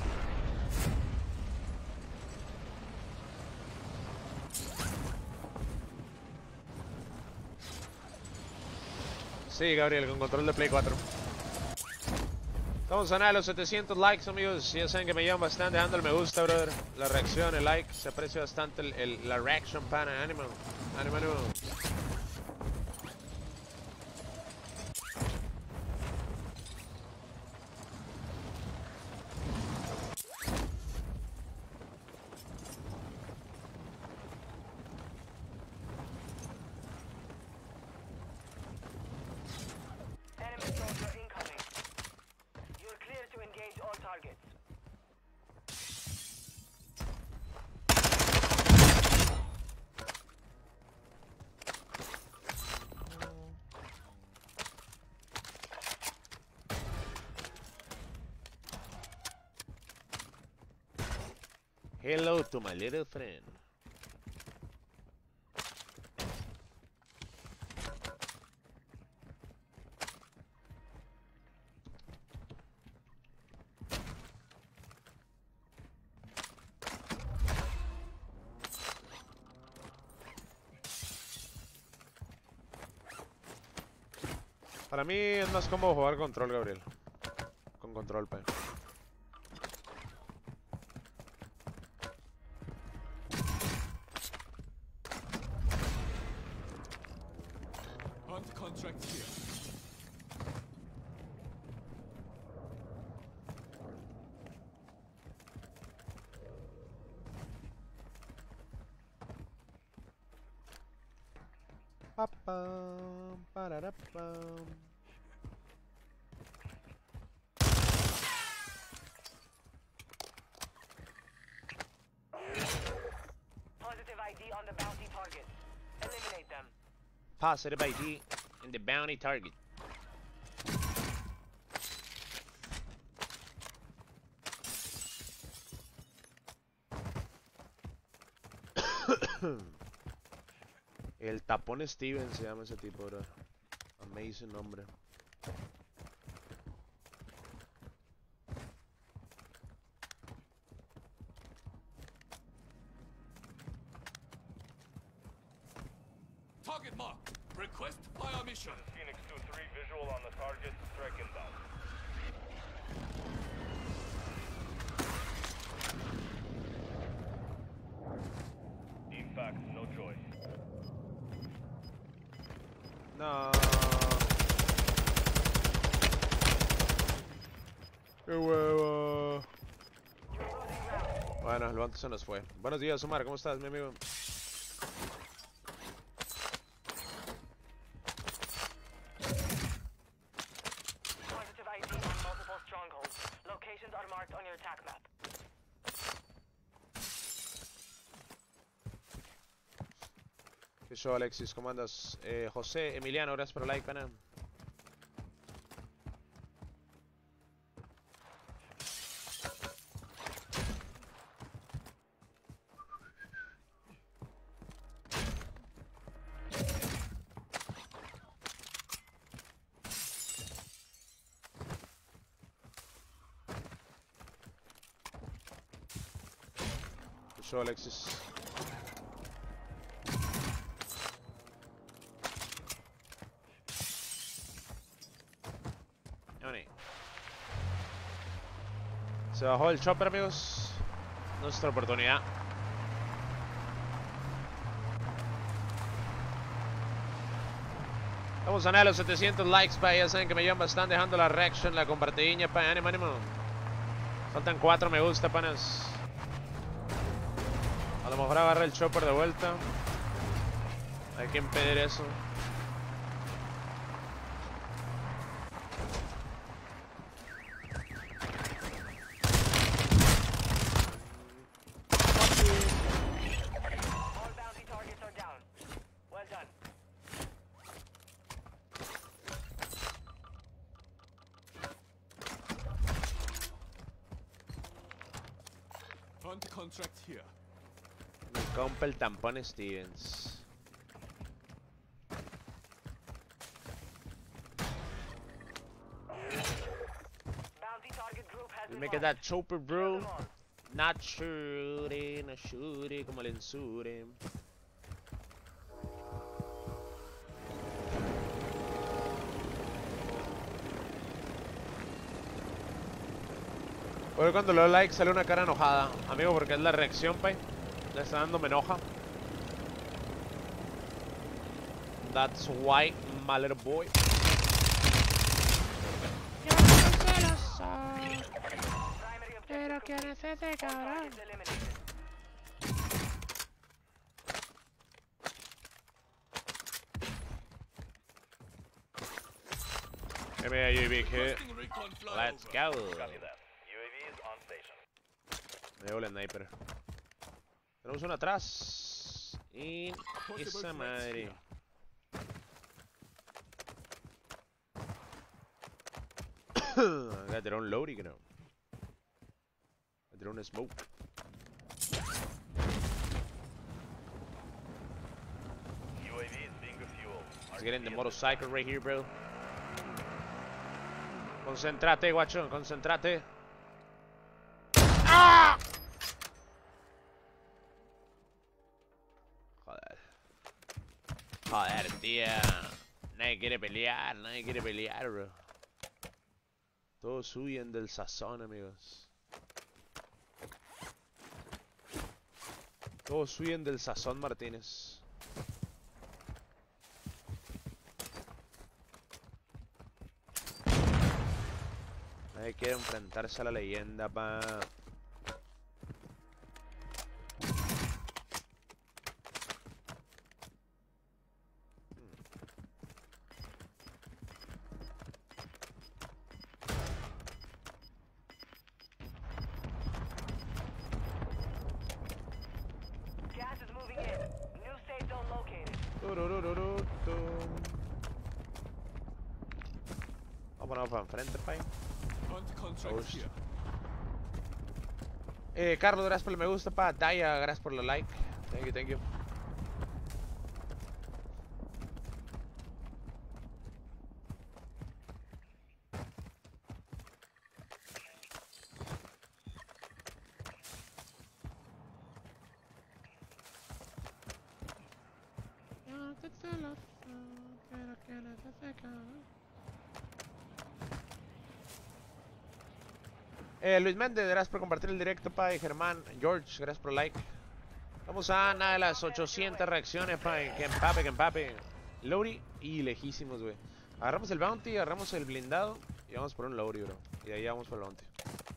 Sí, Gabriel, con control de Play cuatro. Estamos a nada de los setecientos likes, amigos. Ya saben que me llevan bastante dejando el me gusta, brother. La reacción, el like. Se aprecia bastante el, el- la reaction, pana. Ánimo. Ánimo, ánimo. Enemy soldier incoming. You're clear to engage all targets. Hello to my little friend. Para mí es más cómodo jugar control, Gabriel. Con control, pe. On to contract here. Pa-pam, pararapam. Positive I D on the bounty target. Eliminate them. Positive I D in the bounty target. El tapón Steven se llama ese tipo, bro. Amazing nombre. Target mark. Request fire mission. Phoenix two three, visual on the target. Strike inbound. Team facts, no choice. No. Qué huevo. Bueno, el banco se nos fue. Buenos días, Omar. ¿Cómo estás, mi amigo? Positive I D on multiple strongholds. Locations are marked on your attack map. ¿Qué show, Alexis? ¿Cómo andas? Eh, José, Emiliano, gracias por el like, pana. ¿Qué show, Alexis? Se bajó el chopper, amigos. Nuestra oportunidad. Vamos a ganar los setecientos likes, pa. Ya saben que me llevan bastante dejando la reaction, la compartidinha, pa. Ánimo, ánimo. Faltan cuatro me gusta, panas. A lo mejor agarra el chopper de vuelta. Hay que impedir eso. Hunt contract here. Mi compa el tampón Stevens. Bounty target group has Let been me get that chopper, bro. Not shooting, no shooting, como el ensure. Hoy cuando le doy like sale una cara enojada, amigo, porque es la reacción, pay. Le está dando me enoja. That's why, my little boy. Yo soy celoso, primary objective pero quién es ese cabrón. is eliminated. Give me a U A V kit. Requesting recon Let's flyover. go. U A V is on station. Me llevo el sniper. Tenemos uno atrás. Y Possible esa threats madre. here. Voy a tirar un loading, creo. Voy a tirar un smoke. U A V is being refueled. Let's get in the motorcycle right here, bro. Concéntrate, guacho, concéntrate. ¡Ah! Joder. Joder, tía. Nadie quiere pelear, nadie quiere pelear, bro. Todos huyen del sazón, amigos. Todos huyen del sazón, Martínez. Nadie quiere enfrentarse a la leyenda, pa. Gas is moving in. New safe zone located. Tururururutu. Vamos a ponernos para enfrente, pa. Hunt contract Host. here. Eh, Carlos, gracias por el me gusta, pa. Daya, gracias por el like. Thank you, thank you. Eh, Luis Méndez, gracias por compartir el directo, pa. Y Germán, George, gracias por el like. Vamos a nada de las ochocientas reacciones, pa. Que empape, que empape. Lowry y lejísimos, güey. Agarramos el bounty, agarramos el blindado y vamos por un Lowry, bro. Y de ahí vamos por el bounty.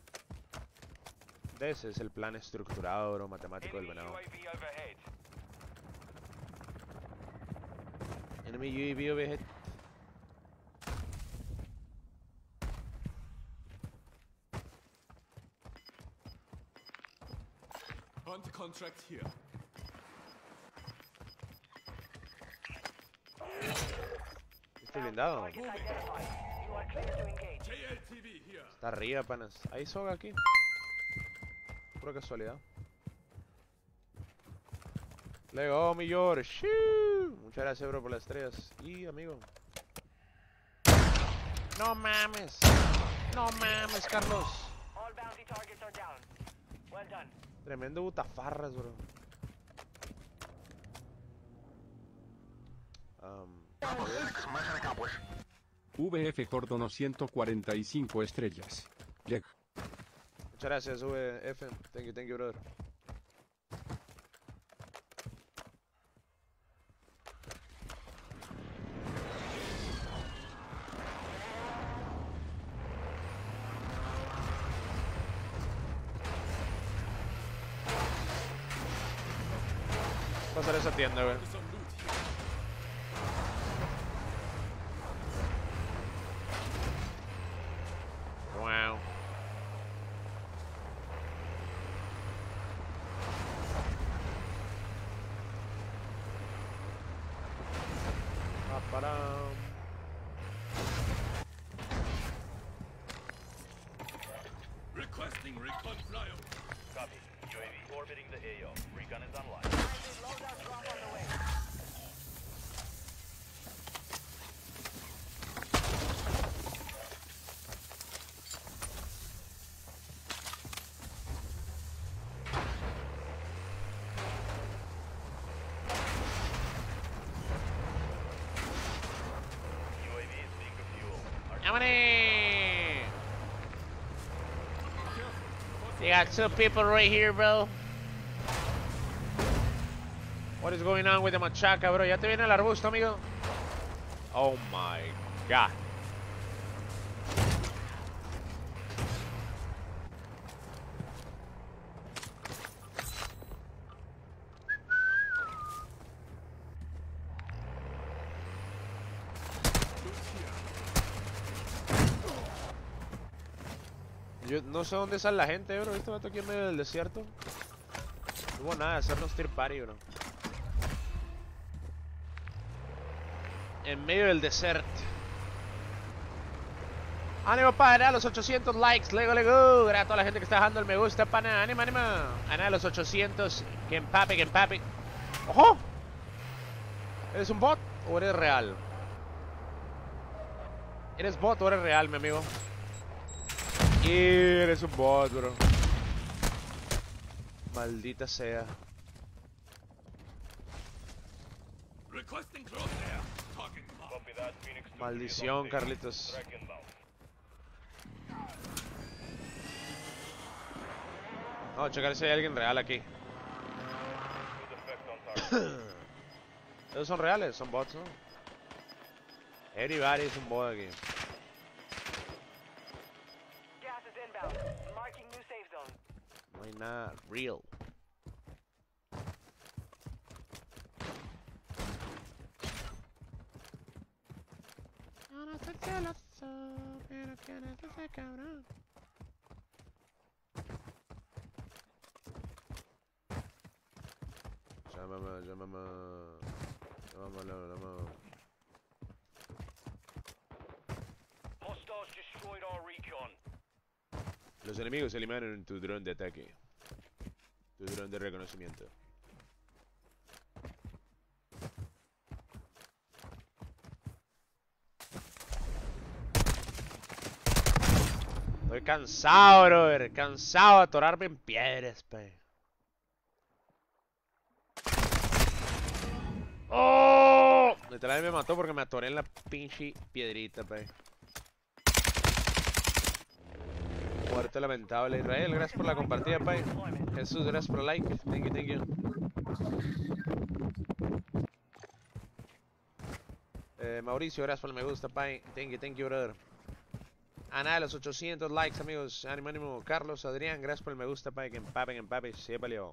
Ese es el plan estructurado, bro, matemático del venado. U A V overhead. Enemy U A V overhead. Hunt contract here. Este blindado. Targets identified. You are clear to engage. J L T V here. Está arriba, panas. Hay soga aquí. Pura casualidad. Le go, mi George. Shoo. Muchas gracias, bro, por las estrellas. Y, amigo. No mames. No mames, Carlos. All bounty targets are down. Well done. Tremendo butafarras, bro. Um, V F Jordono ciento cuarenta y cinco estrellas. Leg. muchas gracias, V F. Thank you, thank you, brother. Pasar esa tienda, güey. There's some loot here. Wow. Pa-pa-dam. Requesting recon flyover. Copy. U U A V orbiting the A O. Recon is online. Friendly loadout drop on the way. U A V is being refueled. ¡Vámonos! You got two people right here, bro. What is going on with the machaca, bro? ¿Ya te viene el arbusto, amigo? Oh my god. Yo no sé dónde sale la gente, bro. Este vato aquí en medio del desierto. No hubo nada de hacernos tier party, bro. En medio del desierto. Ánimo, pana, a los ochocientos likes. Lego, lego. Gracias a toda la gente que está dejando el me gusta, pana. Ánimo, ánimo. Ana, a los ochocientos. Que empape, que empape. ¡Ojo! ¿Eres un bot o eres real? ¿Eres bot o eres real, mi amigo? Y eres un bot, bro. Maldita sea. Requesting crosshair. Target marked. Copy that. Phoenix two Maldición, is on station. Carlitos. Track inbound. Vamos a checar si hay alguien real aquí. Good effect on target. ¿Todos son reales? Son bots, ¿no? Everybody es un bot aquí. Gas is inbound. Marking new safe zone. No hay nada real. Yo no soy celoso, pero ¿quién es ese cabrón? Llámame, llámame. Llámame, llámame. Hostiles destroyed our recon. Los enemigos se eliminan en tu dron de ataque. Tu dron de reconocimiento. Estoy cansado, brother. Cansado de atorarme en piedras, pe. ¡Oh! Literal me mató porque me atoré en la pinche piedrita, pe. Muerte lamentable. Israel, gracias por la compartida, pay. Jesús, gracias por el like. Thank you, thank you. Eh, Mauricio, gracias por el me gusta, pay. Thank you, thank you, brother. Ana de los ochocientos likes, amigos. Ánimo, ánimo. Carlos, Adrián, gracias por el me gusta, pay. Que empapen, empapen. Sí, valió.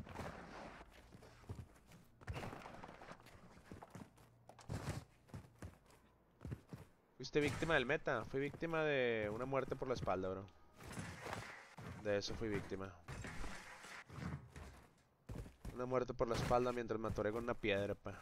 ¿Fuiste víctima del meta? Fui víctima de una muerte por la espalda, bro. De eso fui víctima. Una muerte por la espalda mientras me atoré con una piedra, pa.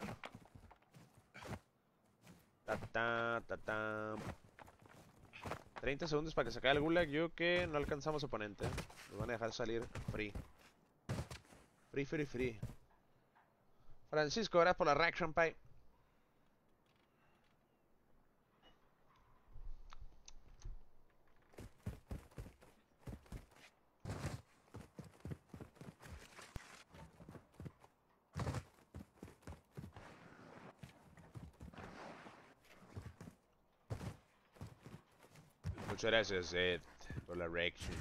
Ta ta ta ta. treinta segundos para que se caiga el gulag. Yo que no alcanzamos oponente. Nos van a dejar salir free. Free, free, free. Francisco, gracias por la reaction, pay. Muchas gracias, Ed, por la reaction.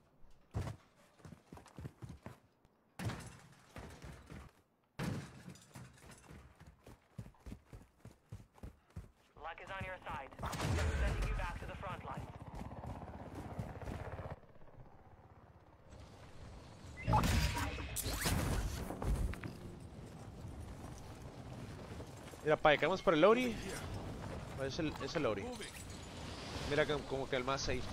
Luck is on your side. Sending you back to the front line. Mira, pa, ¿quedamos por el Lori? Es el, es el Lori. Mira que, como que el más safe.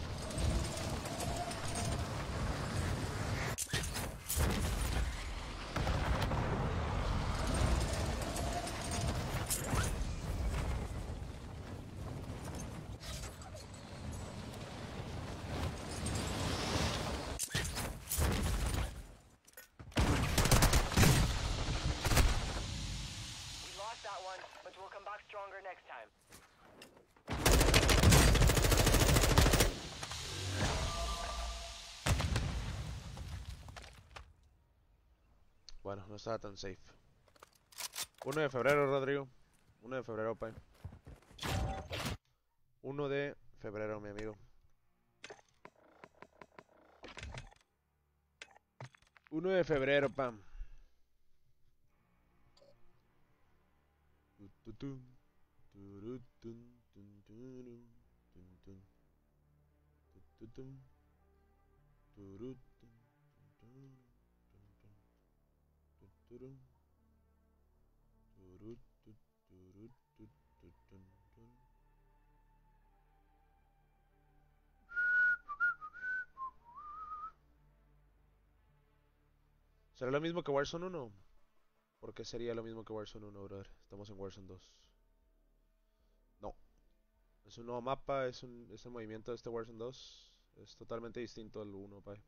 Bueno, no estaba tan safe. uno de febrero, Rodrigo. uno de febrero, pay. uno de febrero, mi amigo. uno de febrero, pam. ¿Será lo mismo que Warzone uno? ¿Por qué sería lo mismo que Warzone uno, brother? Estamos en Warzone dos. No. Es un nuevo mapa, es, un, es el movimiento de este Warzone dos. Es totalmente distinto al uno, pay.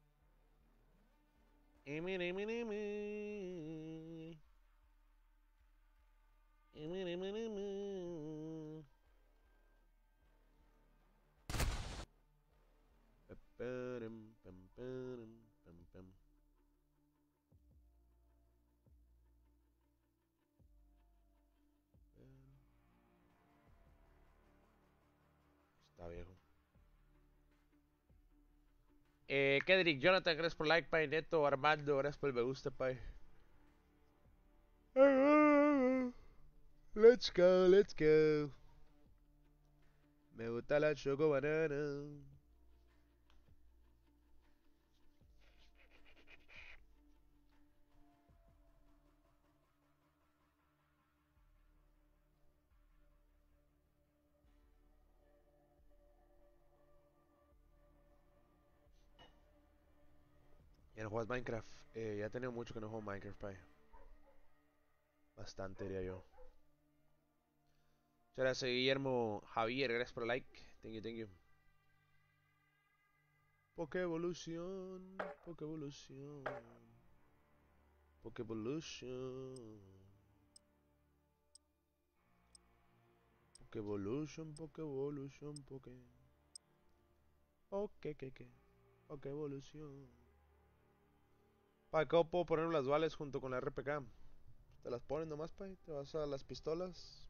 Está viejo. Eh, Kedrick, Jonathan, gracias por like, pay. Neto, Armando, gracias por el me gusta, pay. Let's go, let's go. Me gusta la choco banana. ¿Ya no juegas Minecraft? Eh, ya he tenido mucho que no juego Minecraft, pay. Bastante, diría yo. Muchas gracias, Guillermo Javier. Gracias por el like. Thank you, thank you. Poke evolución. Poke evolución. Poke evolution. Poke evolution. Poke evolution. Poke. Poke, que, que. Poke evolución. Pa, ¿cómo puedo poner las duales junto con la R P K? Te las pones nomás, pa. Te vas a las pistolas.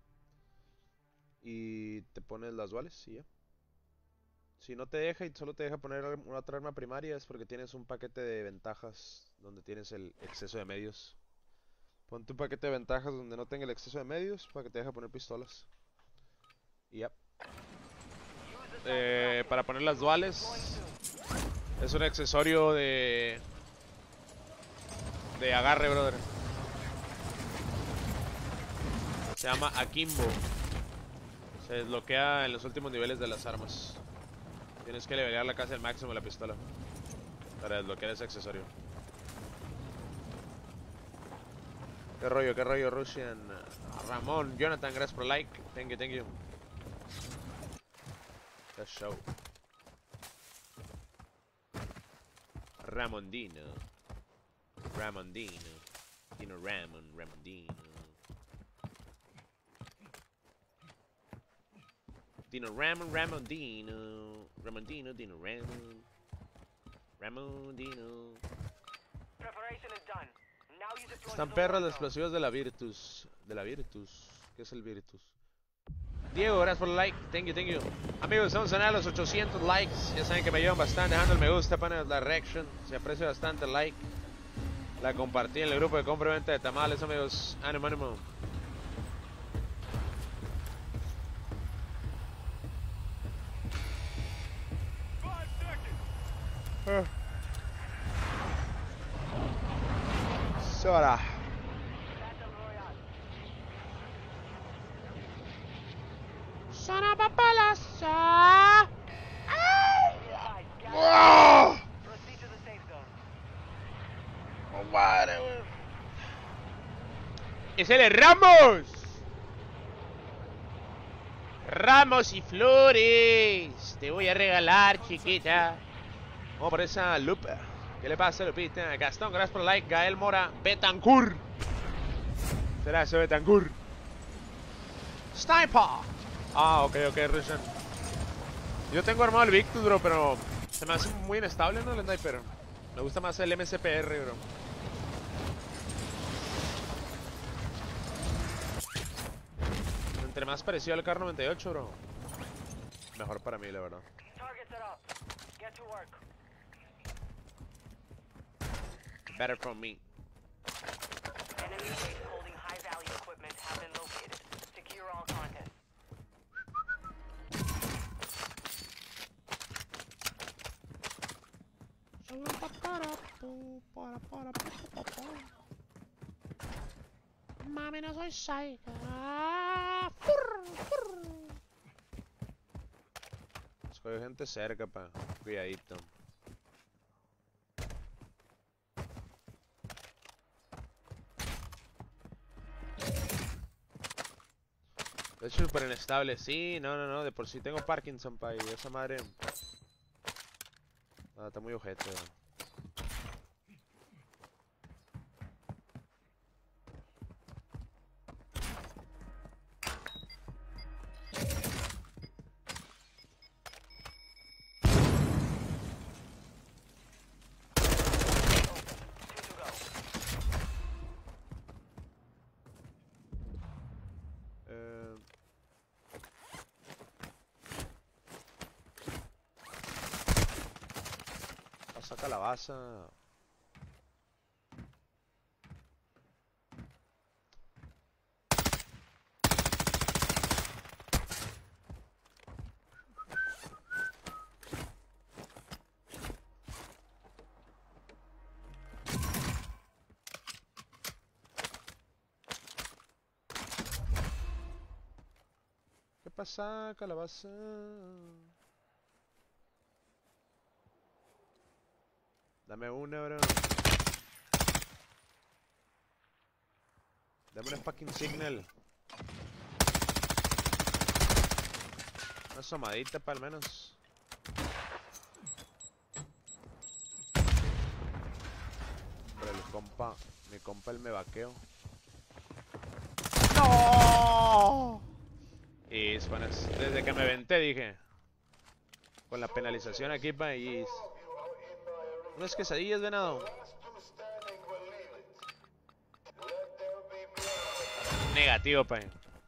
Y te pones las duales y ya. Si no te deja y solo te deja poner una otra arma primaria es porque tienes un paquete de ventajas donde tienes el exceso de medios. Ponte un paquete de ventajas donde no tenga el exceso de medios para que te deje poner pistolas. Y ya. Eh, para poner las duales es un accesorio de de agarre, brother. Se llama Akimbo. Se desbloquea en los últimos niveles de las armas. Tienes que levelearla casi al máximo de la pistola para desbloquear ese accesorio. ¿Qué rollo, qué rollo, Russian? Ramón, Jonathan, gracias por like. Thank you, thank you. The show. Ramondino. Ramondino. Dino Ramon, Ramondino. Dino Ramon, Ramondino. Ramondino, Dino Ramon. Ramondino. Están perras las explosivas de la Virtus. De la Virtus. ¿Qué es el Virtus? Diego, gracias por el like. Thank you, thank you. Amigos, estamos a los ochocientos likes. Ya saben que me ayudan bastante dejando el me gusta, panes, la reaction. Se aprecia bastante el like. La compartí en el grupo de compra y venta de tamales, amigos. Ánimo, ánimo. Uh. Sora. Sora papalasa. ¡Oh! ¡Es el Ramos! Ramos y flores. Te voy a regalar, chiquita. Vamos por esa Lupa. ¿Qué le pasa, Lupita? Gastón, gracias por el like. Gael Mora, Betancourt. Será ese Betancourt. Sniper. Ah, ok, ok, Russian. Yo tengo armado el Victus, bro, pero se me hace muy inestable, ¿no? El sniper. Me gusta más el M C P R, bro. Entre más parecido al K noventa y ocho, bro, mejor para mí, la verdad. Target set up. Get to work. Better for me. Enemy base holding high-value equipment have been located. Secure all content. Mami, no soy psycho. Escoge gente cerca, pa. Cuidadito. De hecho, súper inestable. Sí, no, no, no. De por sí tengo Parkinson, pa. Y esa madre. Ah, está muy ojete, bro. Eh, Pasa calabaza. ¿Qué pasa, calabaza? Dame una, bro. Dame una fucking signal. Una asomadita, para al menos. Hombre, el compa. Mi compa, él me vaqueo. ¡No! Y bueno, desde que me venté dije, con la penalización aquí pa' y unas quesadillas, venado. Negativo, pa'.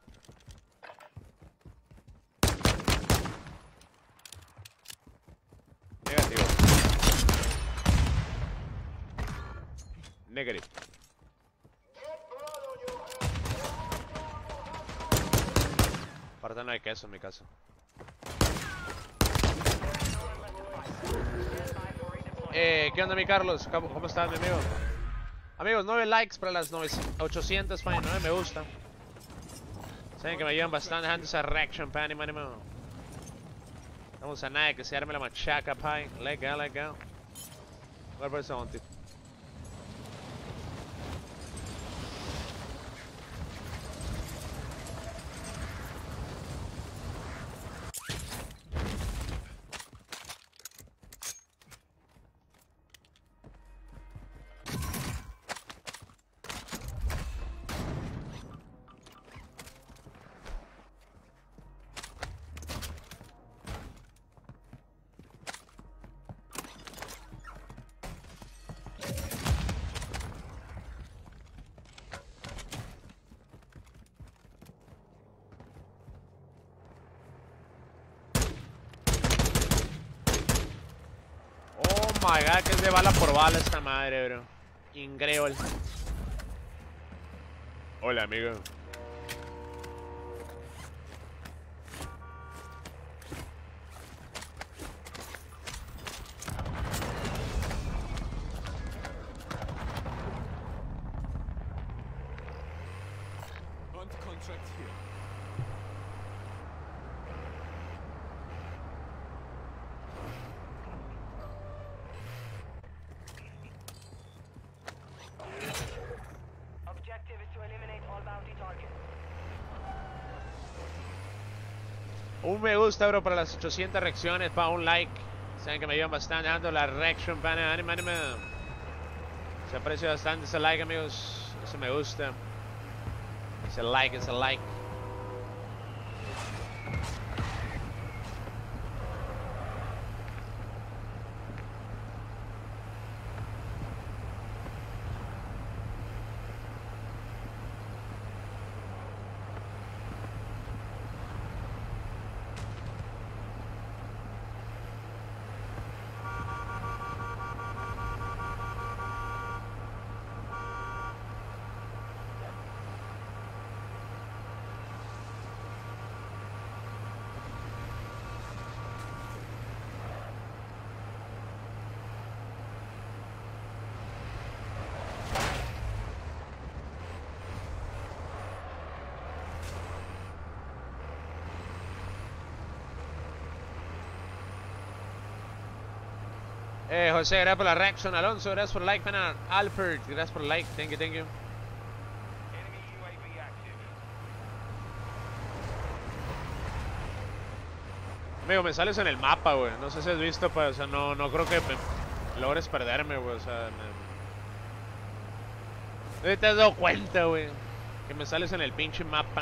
Negativo. Negative. Aparte no hay queso en mi casa. Eh, ¿qué onda, mi Carlos? ¿Cómo, cómo estás, mi amigo? Amigos, nueve likes para las ochocientas, pan, nueve me gusta. Saben que me ayudan bastante dejando esa reaction, pan, y manimo. Vamos a nada de que se arme la machaca, pan. Legal, legal. Voy a por eso, tío. Oh my god, que es de bala por bala esta madre, bro. Increíble. Hola, amigo. Hunt contract here. Objective is to eliminate all bounty targets. Un me gusta, bro, para las ochocientas reacciones, para un like. Saben que me ayudan bastante dando la reaction, pana, anime, anime. Se aprecia bastante ese like, amigos. Ese me gusta. Ese like, ese like. Eh, José, gracias por la reaction. Alonso, gracias por el like, pana. Alfred, gracias por el like. Thank you, thank you. Enemy U A V active. Amigo, me sales en el mapa, güey. No sé si has visto, pues, o sea, no, no creo que me logres perderme, güey. O sea, me... ¿No te has dado cuenta, güey? Que me sales en el pinche mapa.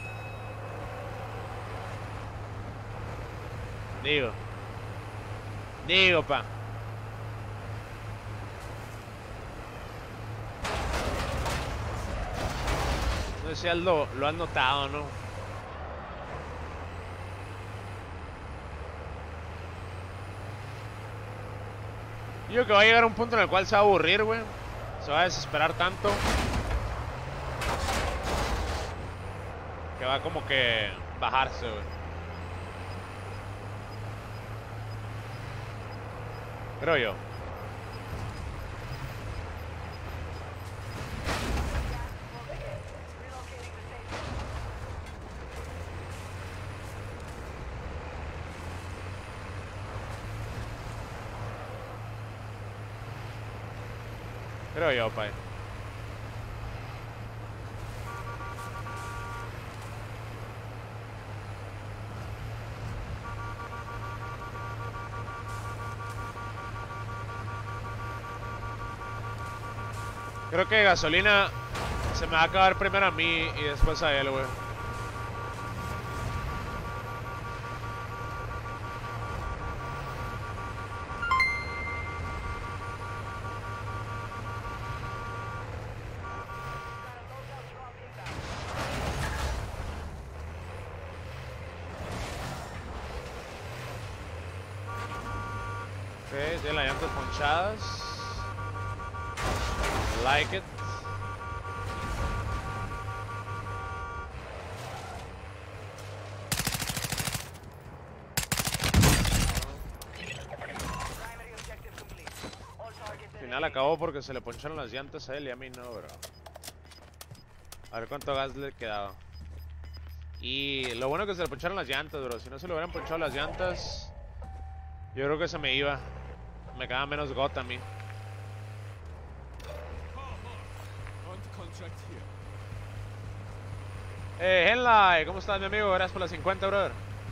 Digo. Digo, pa. No sé si Aldo lo has notado, ¿no? Yo creo que va a llegar a un punto en el cual se va a aburrir, güey. Se va a desesperar tanto que va como que bajarse, güey. Creo yo. Creo yo, pay. Creo que gasolina se me va a acabar primero a mí y después a él, güey. Ok, tiene las llantas ponchadas. Like it. Al final acabó porque se le poncharon las llantas a él y a mí no, bro. A ver cuánto gas le quedaba. Y lo bueno que se le poncharon las llantas, bro. Si no se le hubieran ponchado las llantas, yo creo que se me iba. Me quedaba menos gota a mí. Eh, Henlai, ¿cómo estás, mi amigo? Gracias por las cincuenta, brother.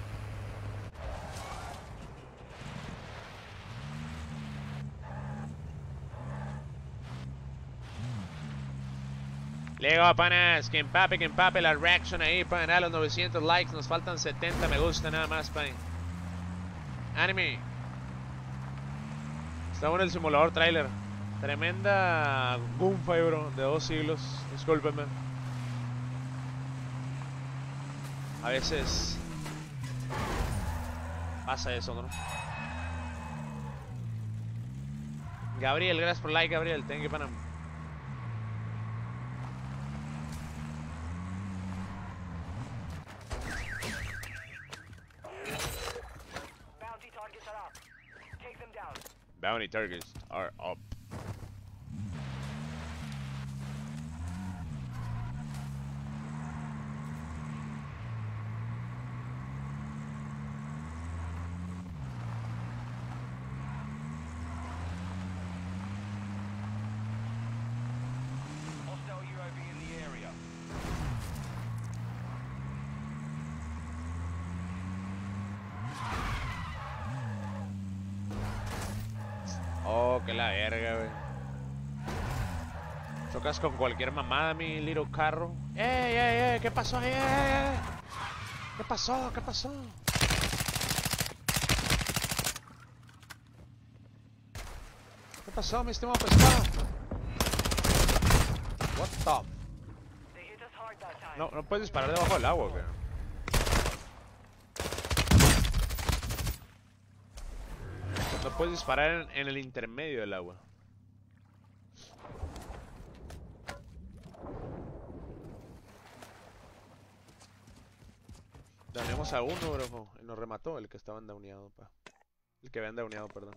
Lego, panas, que empape, que empape la reaction ahí, pan, a los novecientos likes, nos faltan setenta me gusta nada más, pan. Anime. Está bueno el simulador trailer. Tremenda gunfight, bro, de dos siglos. Discúlpenme. A veces pasa eso, ¿no? Gabriel, gracias por like, Gabriel. Thank you, Panam. Bounty targets are up. Take them down. Bounty targets are up. Hostile U A V in the area. Oh, que la verga, güey. Chocas con cualquier mamada, mi little carro. ¡Ey, ey, ey! ¿Qué pasó? ¡Ey, ey, ey! ¿Qué pasó? ¿Qué pasó? ¿Qué pasó, mi estimado pescado? What the? They hit us hard that time. No, no puedes disparar debajo del agua, güey. No puedes disparar en, en el intermedio del agua. Daneamos a uno, bro. Y nos remató el que estaba endowneado, pa. El que había endowneado, perdón.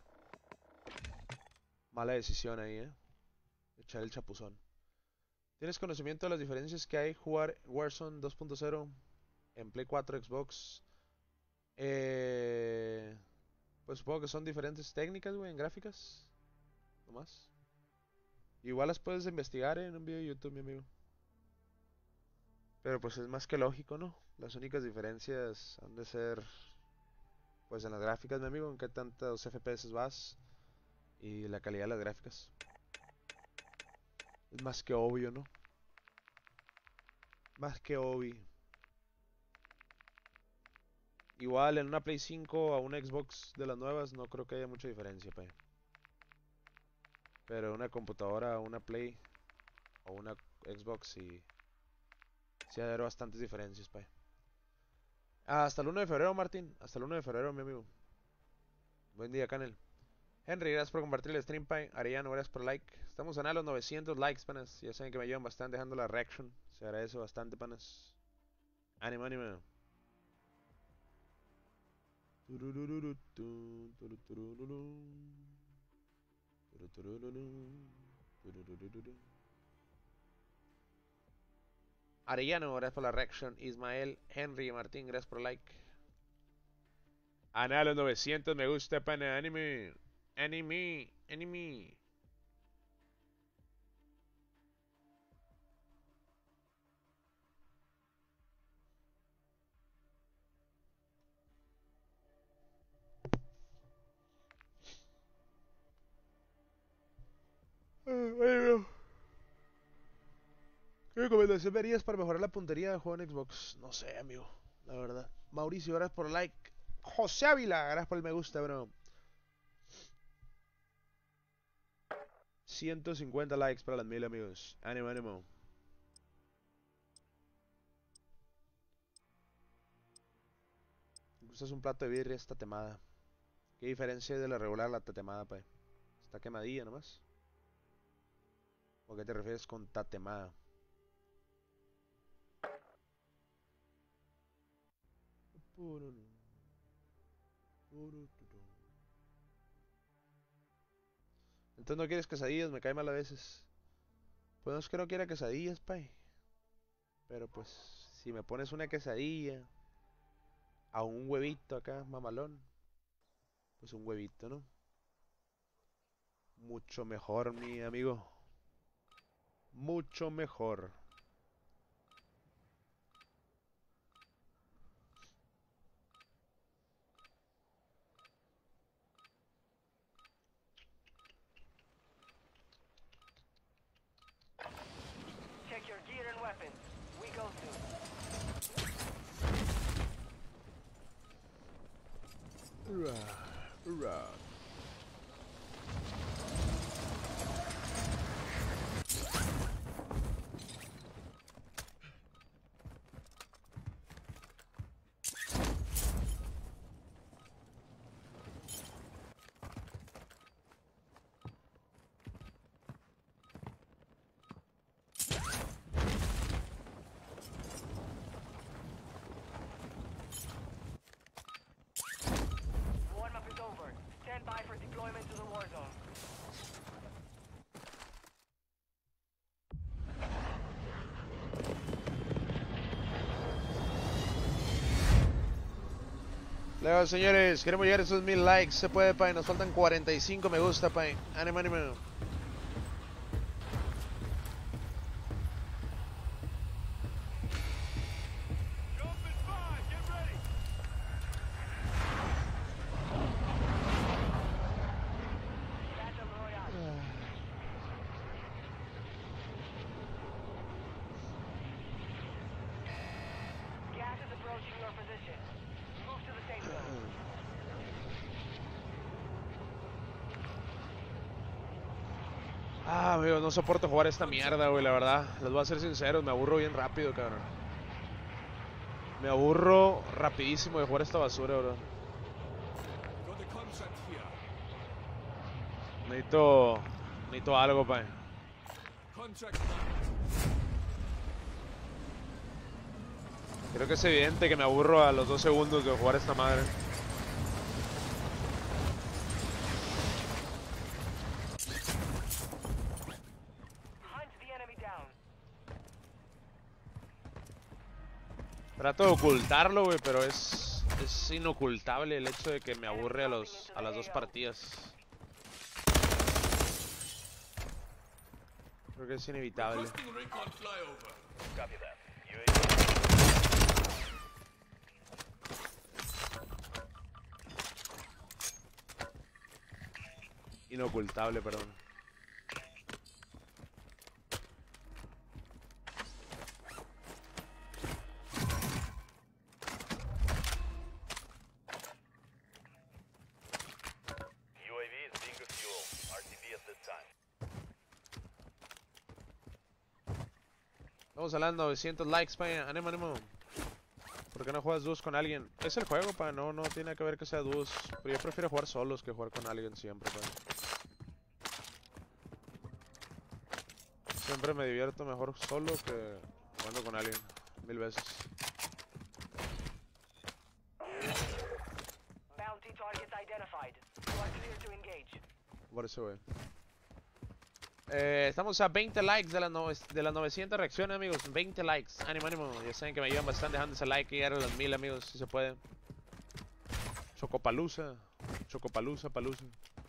Mala decisión ahí, eh. Echar el chapuzón. ¿Tienes conocimiento de las diferencias que hay jugar Warzone dos punto cero en Play cuatro, Xbox? Eh... Pues supongo que son diferentes técnicas, güey, en gráficas. Nomás. Igual las puedes investigar en un video de YouTube, mi amigo. Pero pues es más que lógico, ¿no? Las únicas diferencias han de ser, pues en las gráficas, mi amigo, en qué tantos F P S vas y la calidad de las gráficas. Es más que obvio, ¿no? Más que obvio. Igual en una Play cinco a una Xbox de las nuevas no creo que haya mucha diferencia, pe. Pero una computadora, una Play o una Xbox sí, sí hay bastantes diferencias, pe. Hasta el uno de febrero, Martín. Hasta el uno de febrero, mi amigo. Buen día, Canel. Henry, gracias por compartir el stream, pe. Arellano, gracias por like. Estamos a los novecientos likes, panas. Ya saben que me ayudan bastante dejando la reaction. Se agradece bastante, panas. Ánimo, ánimo. Arellano, gracias por la reaction. Ismael, Henry, Martín, gracias por like. Ana, los novecientos me gusta, pana. Anime. Anime. Anime. ¿Qué recomendación verías para mejorar la puntería de juego en Xbox? No sé, amigo. La verdad. Mauricio, gracias por el like. José Ávila, gracias por el me gusta, bro. ciento cincuenta likes para las mil, amigos. Ánimo, ánimo. Usas un plato de birria esta temada. ¿Qué diferencia hay de la regular a la tatemada, pa? Está quemadilla nomás. ¿O qué te refieres con tatemada? Entonces no quieres quesadillas, me cae mal a veces. Pues no es que no quiera quesadillas, pay. Pero pues, si me pones una quesadilla a un huevito acá, mamalón, pues un huevito, ¿no? Mucho mejor, mi amigo. Mucho mejor. Check your gear and weapons. We go soon. Hurrah, hurrah. Warm-up is over. Stand by for deployment to the war zone. Luego, señores, queremos llegar a esos mil likes. Se puede, pay. Nos faltan cuarenta y cinco me gusta, pay. Ánimo, ánimo. Jump in five. Get ready. Battle Royale. Gas is approaching your position. Move to the safe zone. Ah, amigo, no soporto jugar esta mierda, güey, la verdad. Les voy a ser sinceros, me aburro bien rápido, cabrón. Me aburro rapidísimo de jugar esta basura, bro. Got a contract here. Necesito... Necesito algo, pa. Contract marked. Creo que es evidente que me aburro a los dos segundos de jugar esta madre. Hunt the enemy down. Trato de ocultarlo, güey, pero es... es inocultable el hecho de que me aburre a, los, a las dos partidas. Creo que es inevitable. Requesting recon flyover. Copy that. U A V. Inocultable, perdón. U A V is being refueled. R T B at this time. Vamos a las novecientos likes, pa. Ánimo, ánimo. ¿Por qué no juegas dúos con alguien? Es el juego, pa. No, no tiene que ver que sea dúos. Pero yo prefiero jugar solos que jugar con alguien siempre, pa. Siempre me divierto mejor solo que jugando con alguien. Mil veces. Bounty targets identified. You are clear to engage. Por eso, güey. Eh, estamos a veinte likes de las, nove de las novecientas reacciones, amigos. veinte likes. Ánimo, ánimo. Ya saben que me ayudan bastante dejando ese like y llegar a los mil, amigos, si se puede. Chocopalusa. Chocopalusa, palusa.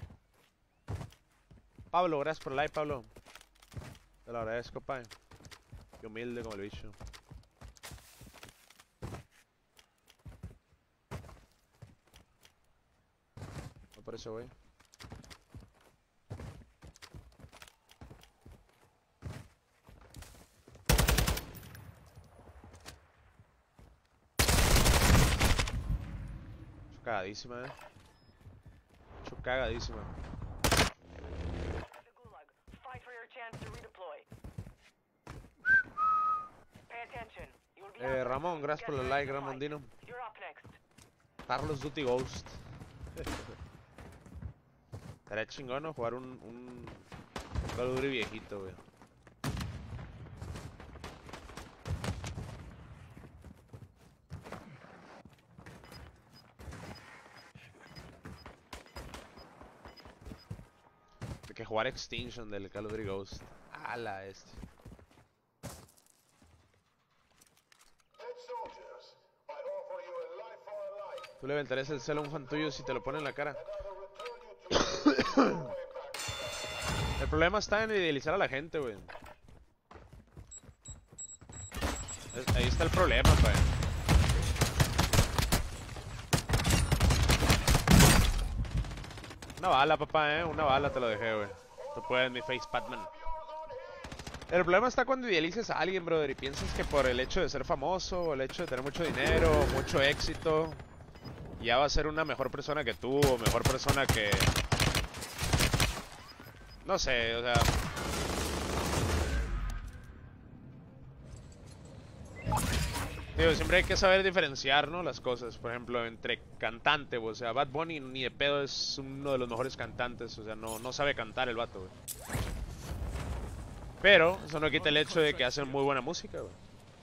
Pablo, gracias por el like, Pablo. Te lo agradezco, pa. Qué humilde como el bicho. No por eso, güey. Cagadísima, eh. Cagadísima. The Gulag. Fight for your chance to redeploy. Pay attention. You will be Eh, out Ramón, gracias por el like, Ramondino. You're up next. Carlos Duty Ghost. Estaría chingón, ¿no? Jugar un, un Call of Duty viejito, güey. Hay que jugar Extinction del Call of Duty Ghost. Ala, este. Tú le aventarías el celo a un fan tuyo si te lo pone en la cara. El problema está en idealizar a la gente, güey. Es- Ahí está el problema, güey. Una bala, papá, eh. Una bala te lo dejé, güey. Tú puedes, mi face, Batman. El problema está cuando idealizas a alguien, brother, y piensas que por el hecho de ser famoso, o el hecho de tener mucho dinero, mucho éxito, ya va a ser una mejor persona que tú, o mejor persona que... No sé, o sea... Digo, siempre hay que saber diferenciar, ¿no? Las cosas, por ejemplo, entre cantante, o sea, Bad Bunny ni de pedo es uno de los mejores cantantes, o sea, no, no sabe cantar el vato, güey. Pero eso no quita el hecho de que hacen muy buena música, güey.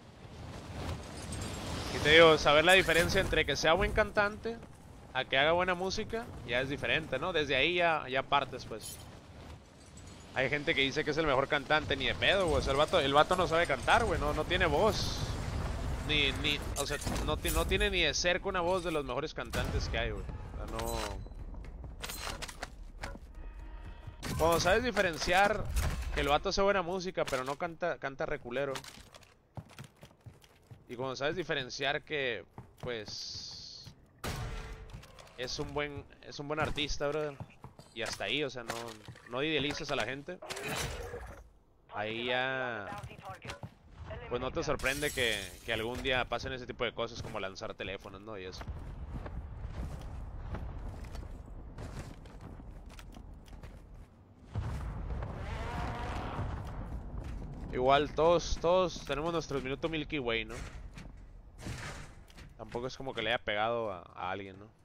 Y te digo, saber la diferencia entre que sea buen cantante a que haga buena música, ya es diferente, ¿no? Desde ahí ya, ya partes, pues. Hay gente que dice que es el mejor cantante, ni de pedo, güey. O sea, el vato, el vato no sabe cantar, güey, no, no tiene voz. Ni, ni, o sea, no, ti- no tiene ni de cerca una voz de los mejores cantantes que hay, güey. O sea, no... Cuando sabes diferenciar que el vato hace buena música, pero no canta, canta reculero. Y cuando sabes diferenciar que, pues... Es un buen, es un buen artista, brother. Y hasta ahí, o sea, no, no idealices a la gente. Ahí ya... Bounty targets. Pues no te sorprende que, que algún día pasen ese tipo de cosas como lanzar teléfonos, ¿no? Y eso. Igual todos, todos tenemos nuestros minutos Milky Way, ¿no? Tampoco es como que le haya pegado a, a alguien, ¿no?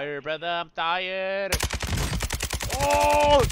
tired, brother. I'm tired. Oh!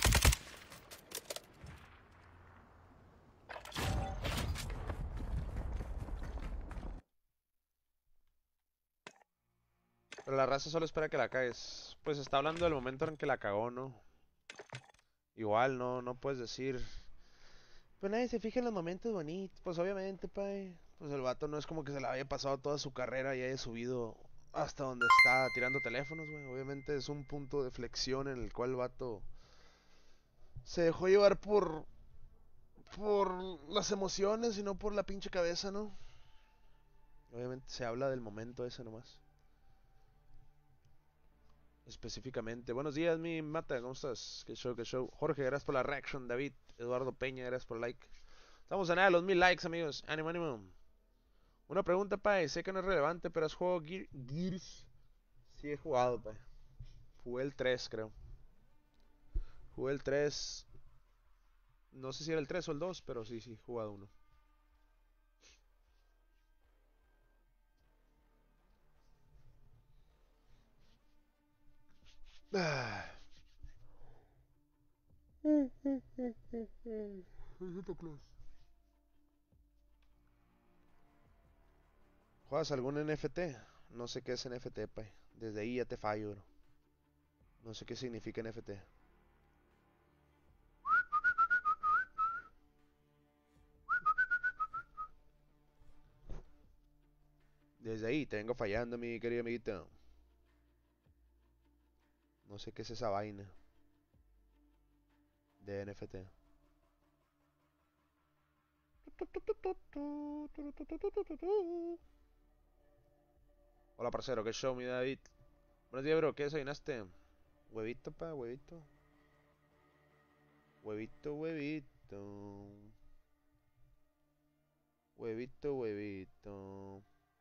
Pero la raza solo espera que la cagues. Pues está hablando del momento en que la cagó, ¿no? Igual, no, no puedes decir... Pues nadie se fija en los momentos bonitos. Pues obviamente, pay. Pues el vato no es como que se le haya pasado toda su carrera y haya subido hasta donde está tirando teléfonos, güey. Obviamente es un punto de flexión en el cual el vato se dejó llevar por... por las emociones y no por la pinche cabeza, ¿no? Obviamente se habla del momento ese nomás. Específicamente. Buenos días, mi mata, ¿cómo estás? Qué show, qué show. Jorge, gracias por la reaction. David, Eduardo Peña, gracias por el like. Estamos a nada de los mil likes, amigos. Ánimo, ánimo. Una pregunta, pa. Sé que no es relevante, pero ¿has jugado Gear Gears? Sí, he jugado, pa. Jugué el tres, creo. Jugué el tres. No sé si era el tres o el dos, pero sí, sí, he jugado uno. Ah. ¿Juegas algún N F T? No sé qué es N F T, pa. Desde ahí ya te fallo, bro. No sé qué significa N F T. Desde ahí te vengo fallando, mi querido amiguito. No sé qué es esa vaina de N F T. Hola, parcero, qué show, mi David. Buenos días, bro, ¿qué desayunaste? Huevito, pa, huevito. Huevito, huevito. Huevito, huevito.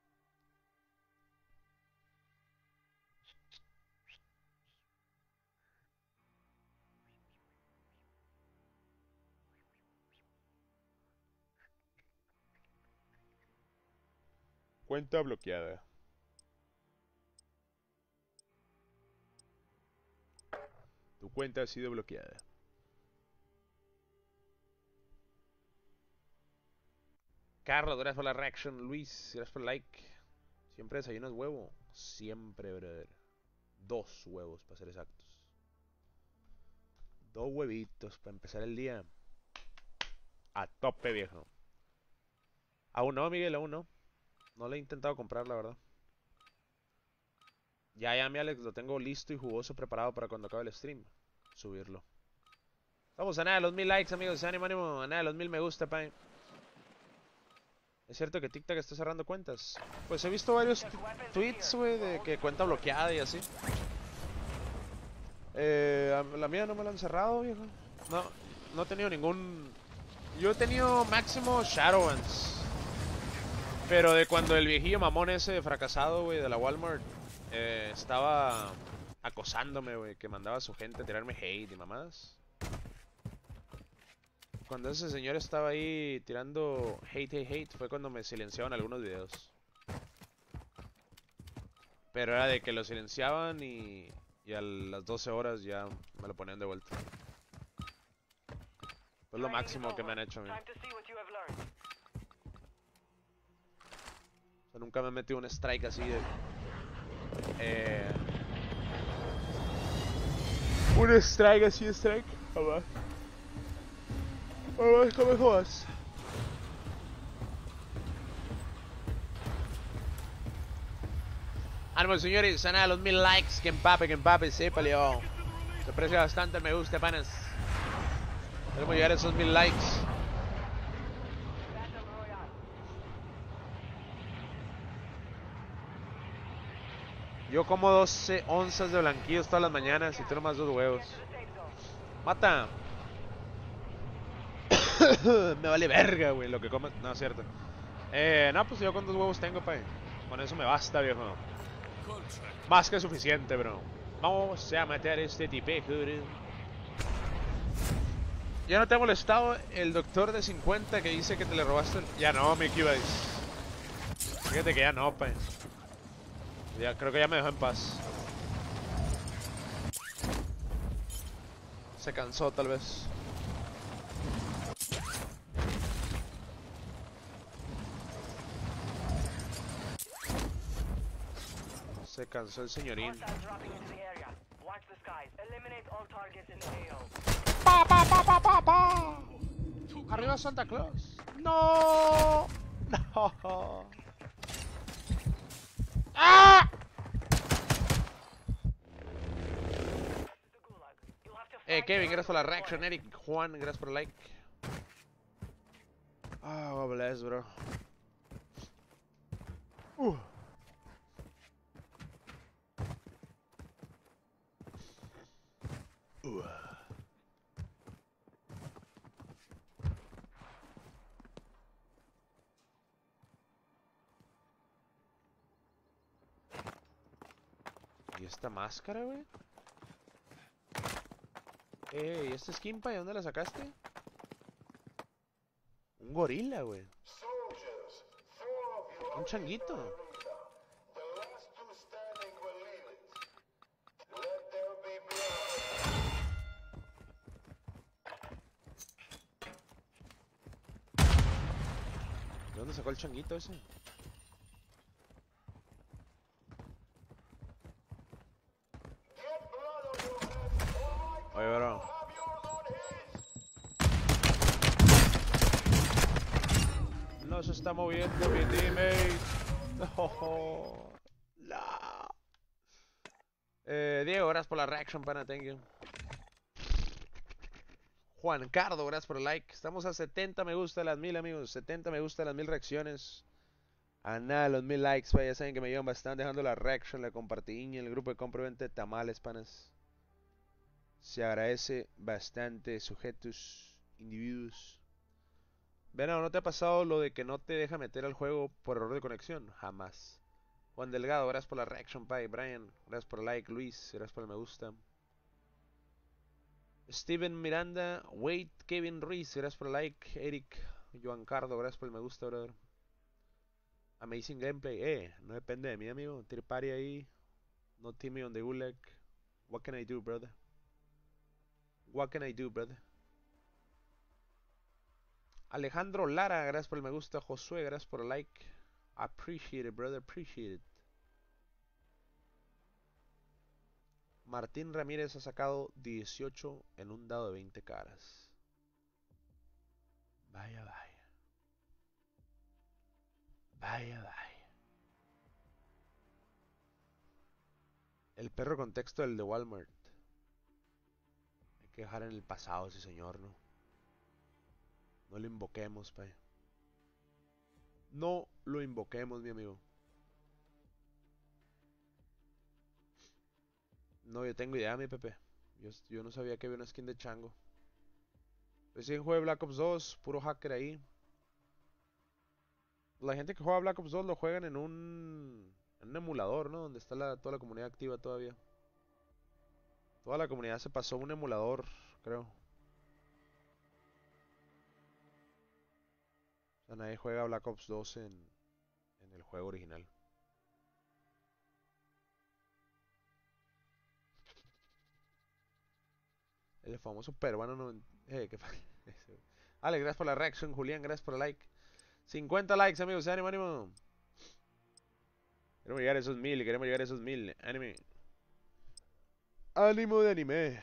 Cuenta bloqueada. Tu cuenta ha sido bloqueada. Carlos, gracias por la reaction. Luis, gracias por el like. Siempre desayunas huevo. Siempre, brother. Dos huevos, para ser exactos. Dos huevitos para empezar el día. A tope, viejo. Aún no, Miguel, aún no. No le he intentado comprar, la verdad. Ya, ya, mi Alex, lo tengo listo y jugoso preparado para cuando acabe el stream. Subirlo. Estamos a nada de los mil likes, amigos. Ánimo, ánimo. A nada de los mil me gusta, pa. ¿Es cierto que TikTok está cerrando cuentas? Pues he visto varios tweets, güey, de que cuenta bloqueada y así. Eh, la mía no me la han cerrado, viejo. No, no he tenido ningún... Yo he tenido máximo Shadowlands. Pero de cuando el viejillo mamón ese fracasado, güey, de la Walmart, eh, estaba acosándome, güey, que mandaba a su gente a tirarme hate y mamadas. Cuando ese señor estaba ahí tirando hate, hate, hate, fue cuando me silenciaban algunos videos. Pero era de que lo silenciaban y, y a las doce horas ya me lo ponían de vuelta. Fue lo máximo que me han hecho a mí. O sea, nunca me he metido un strike así de... Eh, un strike así de strike. Vamos. Vamos, ¿cómo jodas? Ánimo, señores, sana los mil likes. Que empape, que empape, sépale, yo. Se aprecia bastante el me gusta, panas. Queremos llegar a esos mil likes. Yo como doce onzas de blanquillos todas las mañanas y tú nomás dos huevos. Mata. Me vale verga, güey, lo que comas. No, es cierto. Eh, no, pues yo con dos huevos tengo, pa. Con eso me basta, viejo. Más que suficiente, bro. Vamos a matar a este tipejo, bro. Ya no te ha molestado el doctor de cincuenta que dice que te le robaste el... Ya no, Mickey Vice. Fíjate que ya no, pa. Ya, creo que ya me dejó en paz. Se cansó tal vez. Se cansó el señorín. Hostiles dropping into the area. Watch the skies. Eliminate all targets in the A O. Pa, pa, pa, pa, pa, pa. Arriba Santa Claus. No. No. ¡Ah! The Gulag. You'll have to Eh, fight Kevin, the gracias por la rest of the reaction. squad. Eric, Juan, gracias por el like. Ah, oh, God bless, bro. Uh. Uh. ¿Y esta máscara, güey? Eh, ¿y esta skin, pa? ¿De dónde la sacaste? Un gorila, güey. Un changuito. ¿De dónde sacó el changuito ese? Oye, bro. No se está moviendo mi teammate. No. No. Eh, Diego, gracias por la reaction, pana. Thank you. Juan Cardo, gracias por el like. Estamos a setenta me gusta de las mil, amigos. setenta me gusta de las mil reacciones. A nada, los mil likes, pa. Ya saben que me llevan bastante dejando la reaction, la compartí en el grupo de compra y venta de tamales, panas. Se agradece bastante, sujetos, individuos. Venado, ¿no te ha pasado lo de que no te deja meter al juego por error de conexión? Jamás. Juan Delgado, gracias por la reaction, pay. Brian, gracias por el like. Luis, gracias por el me gusta. Steven Miranda, Wade, Kevin Ruiz, gracias por el like. Eric, Joan Cardo, gracias por el me gusta, brother. Amazing gameplay, eh, no depende de mí, amigo. Tier party ahí. No team me on the gulag. What can I do, brother? What can I do, brother? Alejandro Lara, gracias por el me gusta. Josué, gracias por el like. Appreciate it, brother, appreciate it. Martín Ramírez ha sacado dieciocho en un dado de veinte caras. Vaya, vaya. Vaya, vaya. El perro contexto del de Walmart. Hay que dejar en el pasado ese señor, ¿no? No lo invoquemos, pa. No lo invoquemos, mi amigo. No, yo tengo idea, mi Pepe. Yo, yo no sabía que había una skin de chango. Recién jugué Black Ops dos, puro hacker ahí. La gente que juega Black Ops dos lo juegan en un, en un emulador, ¿no? Donde está la, toda la comunidad activa todavía. Toda la comunidad se pasó a un emulador, creo. O sea, nadie juega Black Ops dos en, en el juego original. El famoso peruano no... Eh, ¿qué Ale, gracias por la reacción. Julián, gracias por el like. cincuenta likes, amigos. Ánimo, ánimo. Queremos llegar a esos mil. Queremos llegar a esos mil. Anime. Ánimo de anime.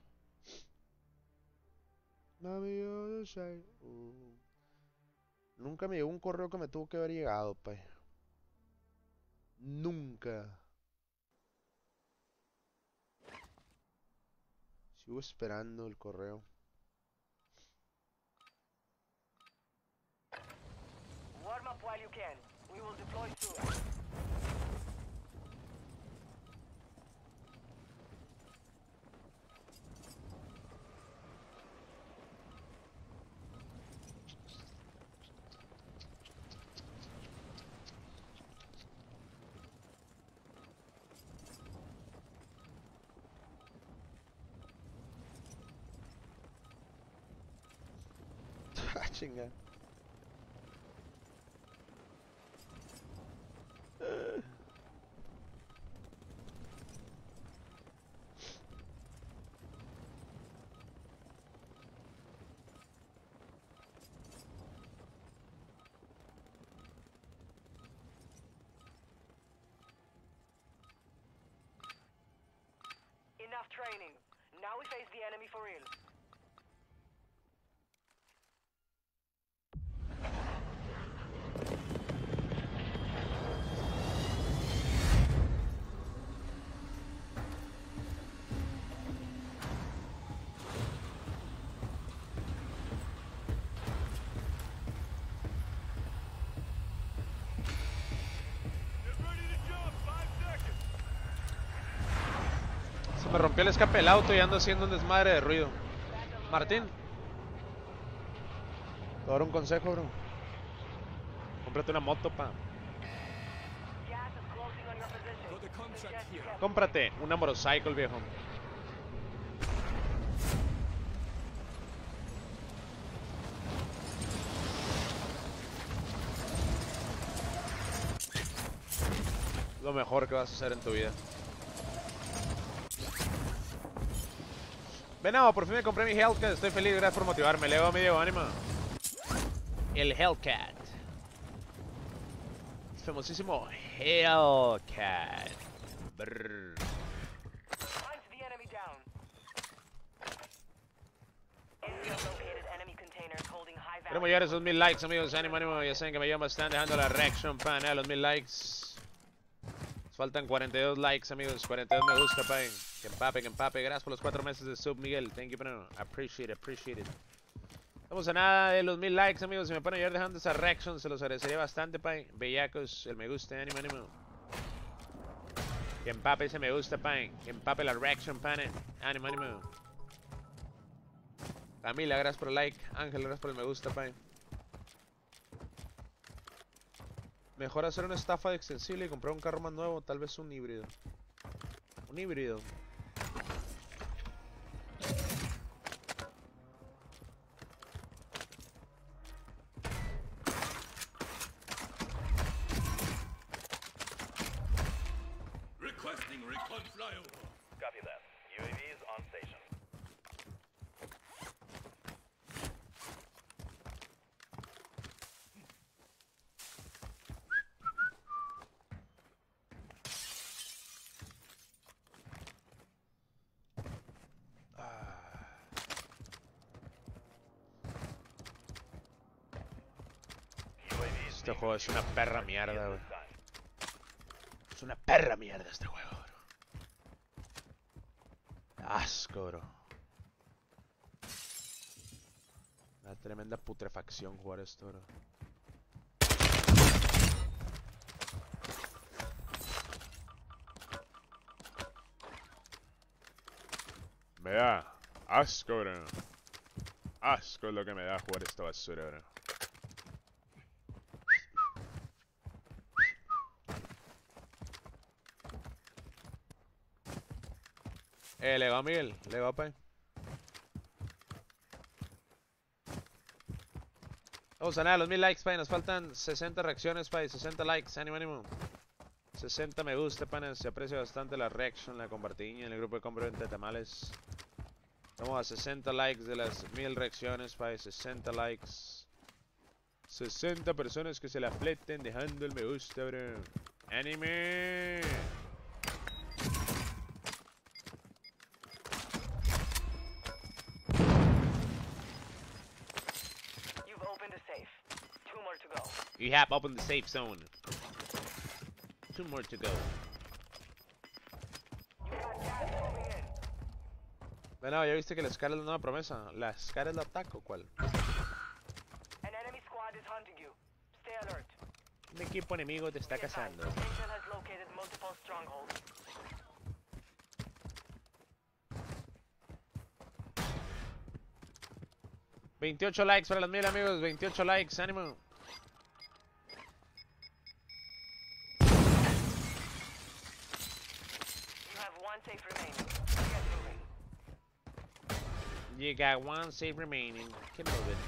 Mami, yo sé. Uh. Nunca me llegó un correo que me tuvo que haber llegado, pues. Nunca. Sigo esperando el correo. Warm up while you can. We will deploy soon. Ah, chinga. enough training. Now we face the enemy for real. Get ready to jump. Five seconds. Se me rompió el escape del auto y ando haciendo un desmadre de ruido. Martín. Te voy a dar un consejo, bro. Cómprate una moto, pa. Gas is closing on your position. Got the contract here. Cómprate una motorcycle, viejo. Lo mejor que vas a hacer en tu vida. Venado, por fin me compré mi Hellcat. Estoy feliz, gracias por motivarme. Leo, mi Diego, ánimo. El Hellcat. El famosísimo Hellcat. Brrr. Hunt the enemy down. Infield located enemy containers holding high value. Queremos llegar a esos mil likes, amigos. Ánimo, ánimo. Ya saben que me ayudan bastante dejando la reaction, pan, a los mil likes. Nos faltan cuarenta y dos likes, amigos. cuarenta y dos me gusta, pan. Que empape, que empape. Gracias por los cuatro meses de sub, Miguel. Thank you, bro. Appreciate it, appreciate it. Estamos a nada de los mil likes, amigos. Si me pueden ayudar dejando esa reaction, se los agradecería bastante, pan. Bellacos, el me gusta, ánimo, ánimo. Que empape ese me gusta, pan. Que empape la reaction, pan. Ánimo, ánimo. Camila, gracias por el like. Ángel, gracias por el me gusta, pan. Mejor hacer una estafa de extensible y comprar un carro más nuevo, tal vez un híbrido. Un híbrido. Requesting recon flyover. Copy that. U A V is on station. U A V is Este juego es una perra mierda, güey. this time. Es una perra mierda este juego, bro. Asco, bro. Una tremenda putrefacción jugar esto, bro. Me da asco, bro. Asco es lo que me da jugar esta basura, bro. Eh, le va Miguel, le va pa. Vamos a nada, los mil likes, pa. Nos faltan sesenta reacciones, pa. sesenta likes, ánimo, ánimo. sesenta me gusta, panes. Se aprecia bastante la reaction, la compartí en el grupo de compra de tamales. Vamos a sesenta likes de las mil reacciones, pa. sesenta likes. sesenta personas que se la fleten dejando el me gusta, bro. ¡Anime! You've opened a safe. Two more to go. You have opened the safe zone. Two more to go. You got gas moving in. Bueno, ya viste que la Scar es la nueva promesa. ¿La Scar es la ataque o cuál? An enemy squad is hunting you. Stay alert. Un equipo enemigo te está Be advised, cazando. Intel has located multiple strongholds. veintiocho likes para las mil, amigos. veintiocho likes, ánimo. You have one safe remaining. Get moving. You got one save remaining. Keep moving.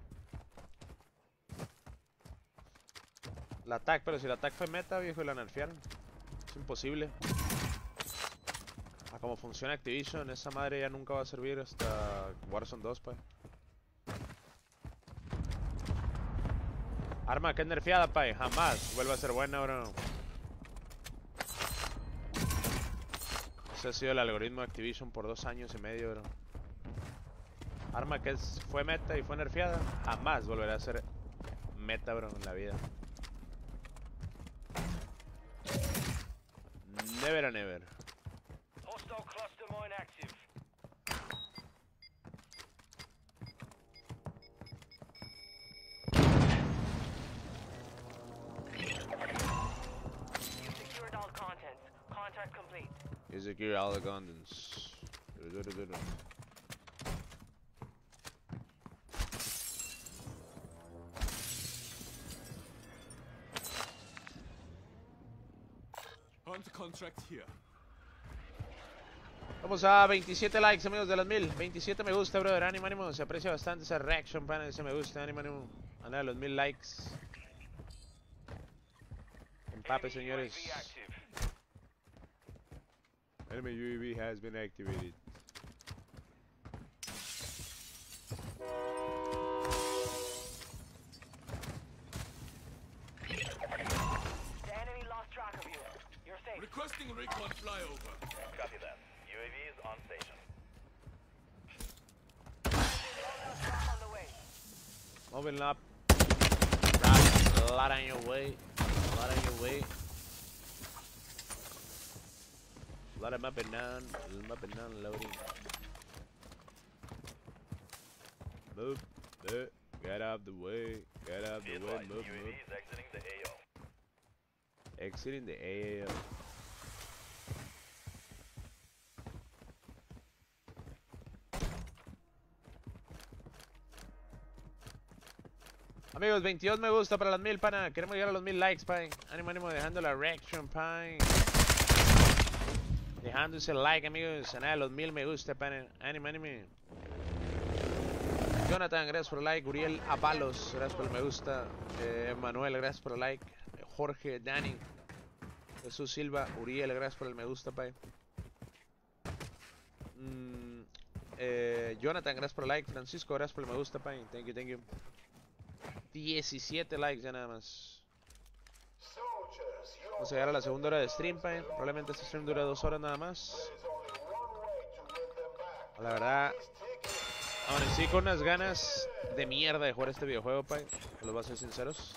La ataque, pero si la ataque fue meta, viejo, y la nerfearon. Es imposible. A como funciona Activision, esa madre ya nunca va a servir hasta Warzone dos, pa. Arma que es nerfeada, pa, jamás vuelve a ser buena, bro. Ese ha sido el algoritmo de Activision por dos años y medio, bro. Arma que es, fue meta y fue nerfeada, jamás volverá a ser meta, bro, en la vida. Never and never. Hostile cluster mine active. You've secured all contents. Contract complete. You secure all the contents. Hunt contract here. Vamos a veintisiete likes, amigos, de las mil. veintisiete me gusta, brother. Ánimo, ánimo. Se aprecia bastante esa reaction, pana. Ese me gusta. Ánimo, ánimo. Anda a los mil likes. Empape, señores. U A V active. Enemy U A V has been activated. The enemy lost track of you. You're safe. Requesting recon flyover. Copy that. U A V is on station. On the way. Moving up. Right, a lot on your way. A lot on your way. A lot of up and down. Up and down loading. Move. Move. Get out of the way. Get out of Be the way. advised, Move, U A V move. is exiting the A O. Exiting the A O. Amigos, veintidós me gusta para las mil, pana. Queremos llegar a los mil likes, pana. Ánimo, ánimo, dejando la reaction, pana. Dejando ese like, amigos. A nada, los mil me gusta, pana. Ánimo, ánimo. Jonathan, gracias por el like. Uriel Avalos, gracias por el me gusta. Eh, Manuel, gracias por el like. Jorge, Dani. Jesús Silva, Uriel, gracias por el me gusta, pana. Mm, eh, Jonathan, gracias por el like. Francisco, gracias por el me gusta, pana. Thank you, thank you. diecisiete likes ya nada más. Vamos a llegar a la segunda hora de stream, pain. Probablemente este stream dura dos horas nada más. La verdad, amanecí con unas ganas de mierda de jugar este videojuego, pain. Los voy a ser sinceros.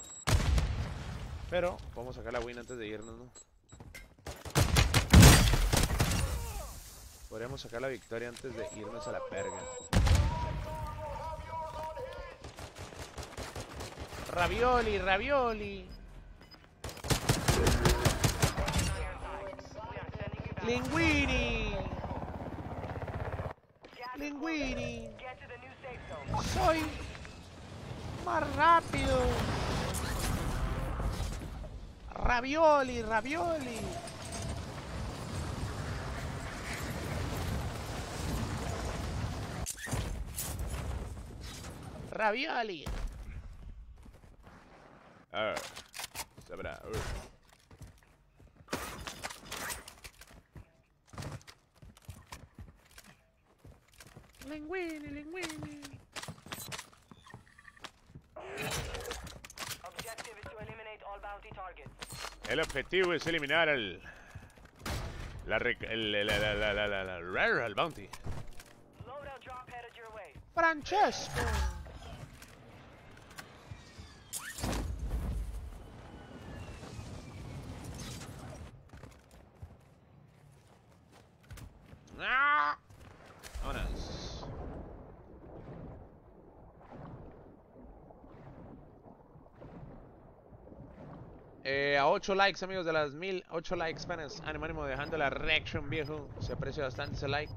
Pero vamos a sacar la win antes de irnos, ¿no? Podríamos sacar la victoria antes de irnos a la perga. Ravioli, ravioli. Linguini. Linguini. Get to the new safe zone. Soy más rápido. Ravioli, ravioli. Ravioli. Ah, sabrá. Uh. Linguini, linguini. Objective is to eliminate all bounty targets. El objetivo es eliminar al la rec- el, la, la, la, la, la, la, rare al bounty. Loadout drop headed your way. Francesco. Ah. Vámonos. Eh, a ocho likes, amigos, de las mil, ocho likes, panas. Ánimo, ánimo, dejando la reaction, viejo. Se aprecia bastante ese like.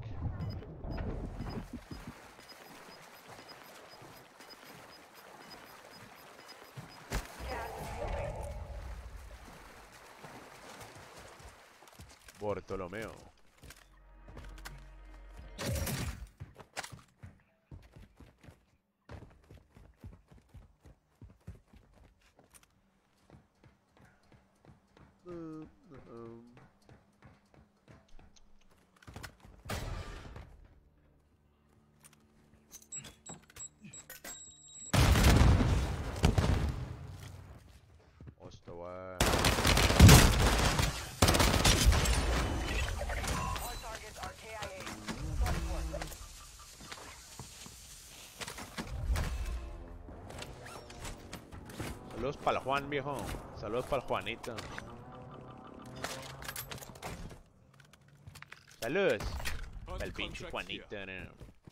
Bartolomeo. Mm, mm. Hostia, guay. Saludos para el Juan, viejo. Saludos para el Juanito. Saludos. Para el pinche Juanito, no.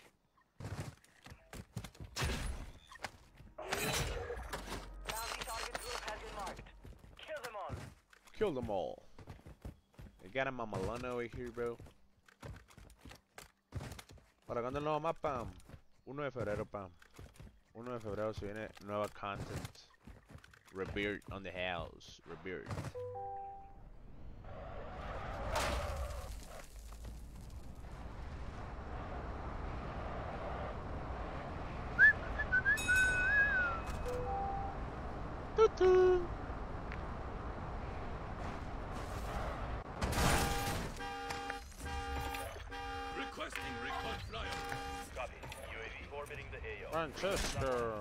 Bounty target group has been marked. Kill them all. Kill them all. I got a mamalona over here, bro. ¿Para cuándo el nuevo mapa? uno de febrero, pa. uno de febrero se viene nueva content. Rebirth on the house. Rebirth. Tutu. Requesting recon flyer. Copy. U A V orbiting the A O. Francesco.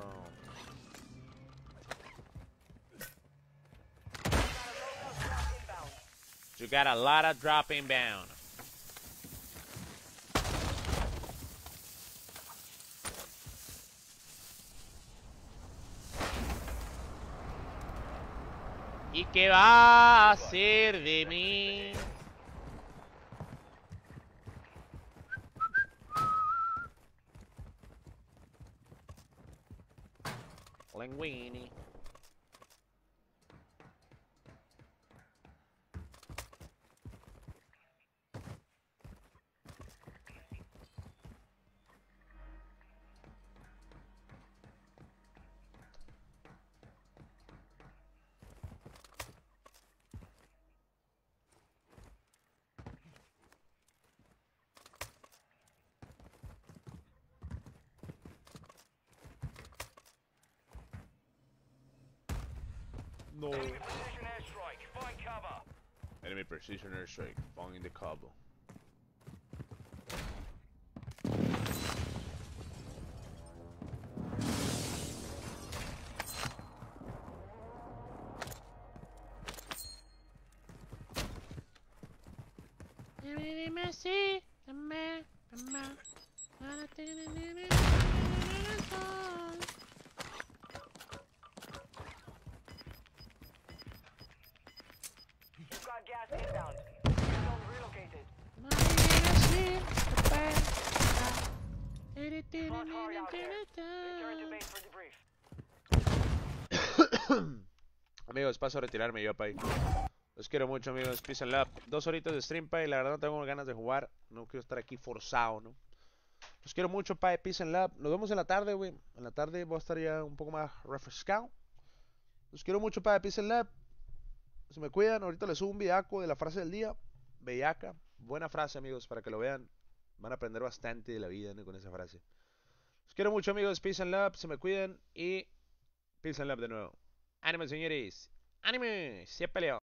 You got a lot of drop inbound. ¿Y qué va a hacer de mí? Linguini. No. Precision airstrike. Find cover. Enemy precision airstrike. Finding the cover. You've got gas inbound. Zone relocated. Front hard out there. Return to base for debrief. Amigos, paso a retirarme yo, pay. Los quiero mucho, amigos. Peace and love. Dos horitas de stream, pay. La verdad no tengo ganas de jugar. No quiero estar aquí forzado, ¿no? Los quiero mucho, pay. Peace and love. Nos vemos en la tarde, güey. En la tarde voy a estar ya un poco más refrescado. Los quiero mucho, pay. Peace and love. Se me cuidan. Ahorita les subo un videaco de la frase del día. Bellaca. Buena frase, amigos, para que lo vean. Van a aprender bastante de la vida, ¿no? Con esa frase. Los quiero mucho, amigos. Peace and love. Se me cuidan. Y peace and love de nuevo. Ánimo, señores. Ánimo. Se peleó.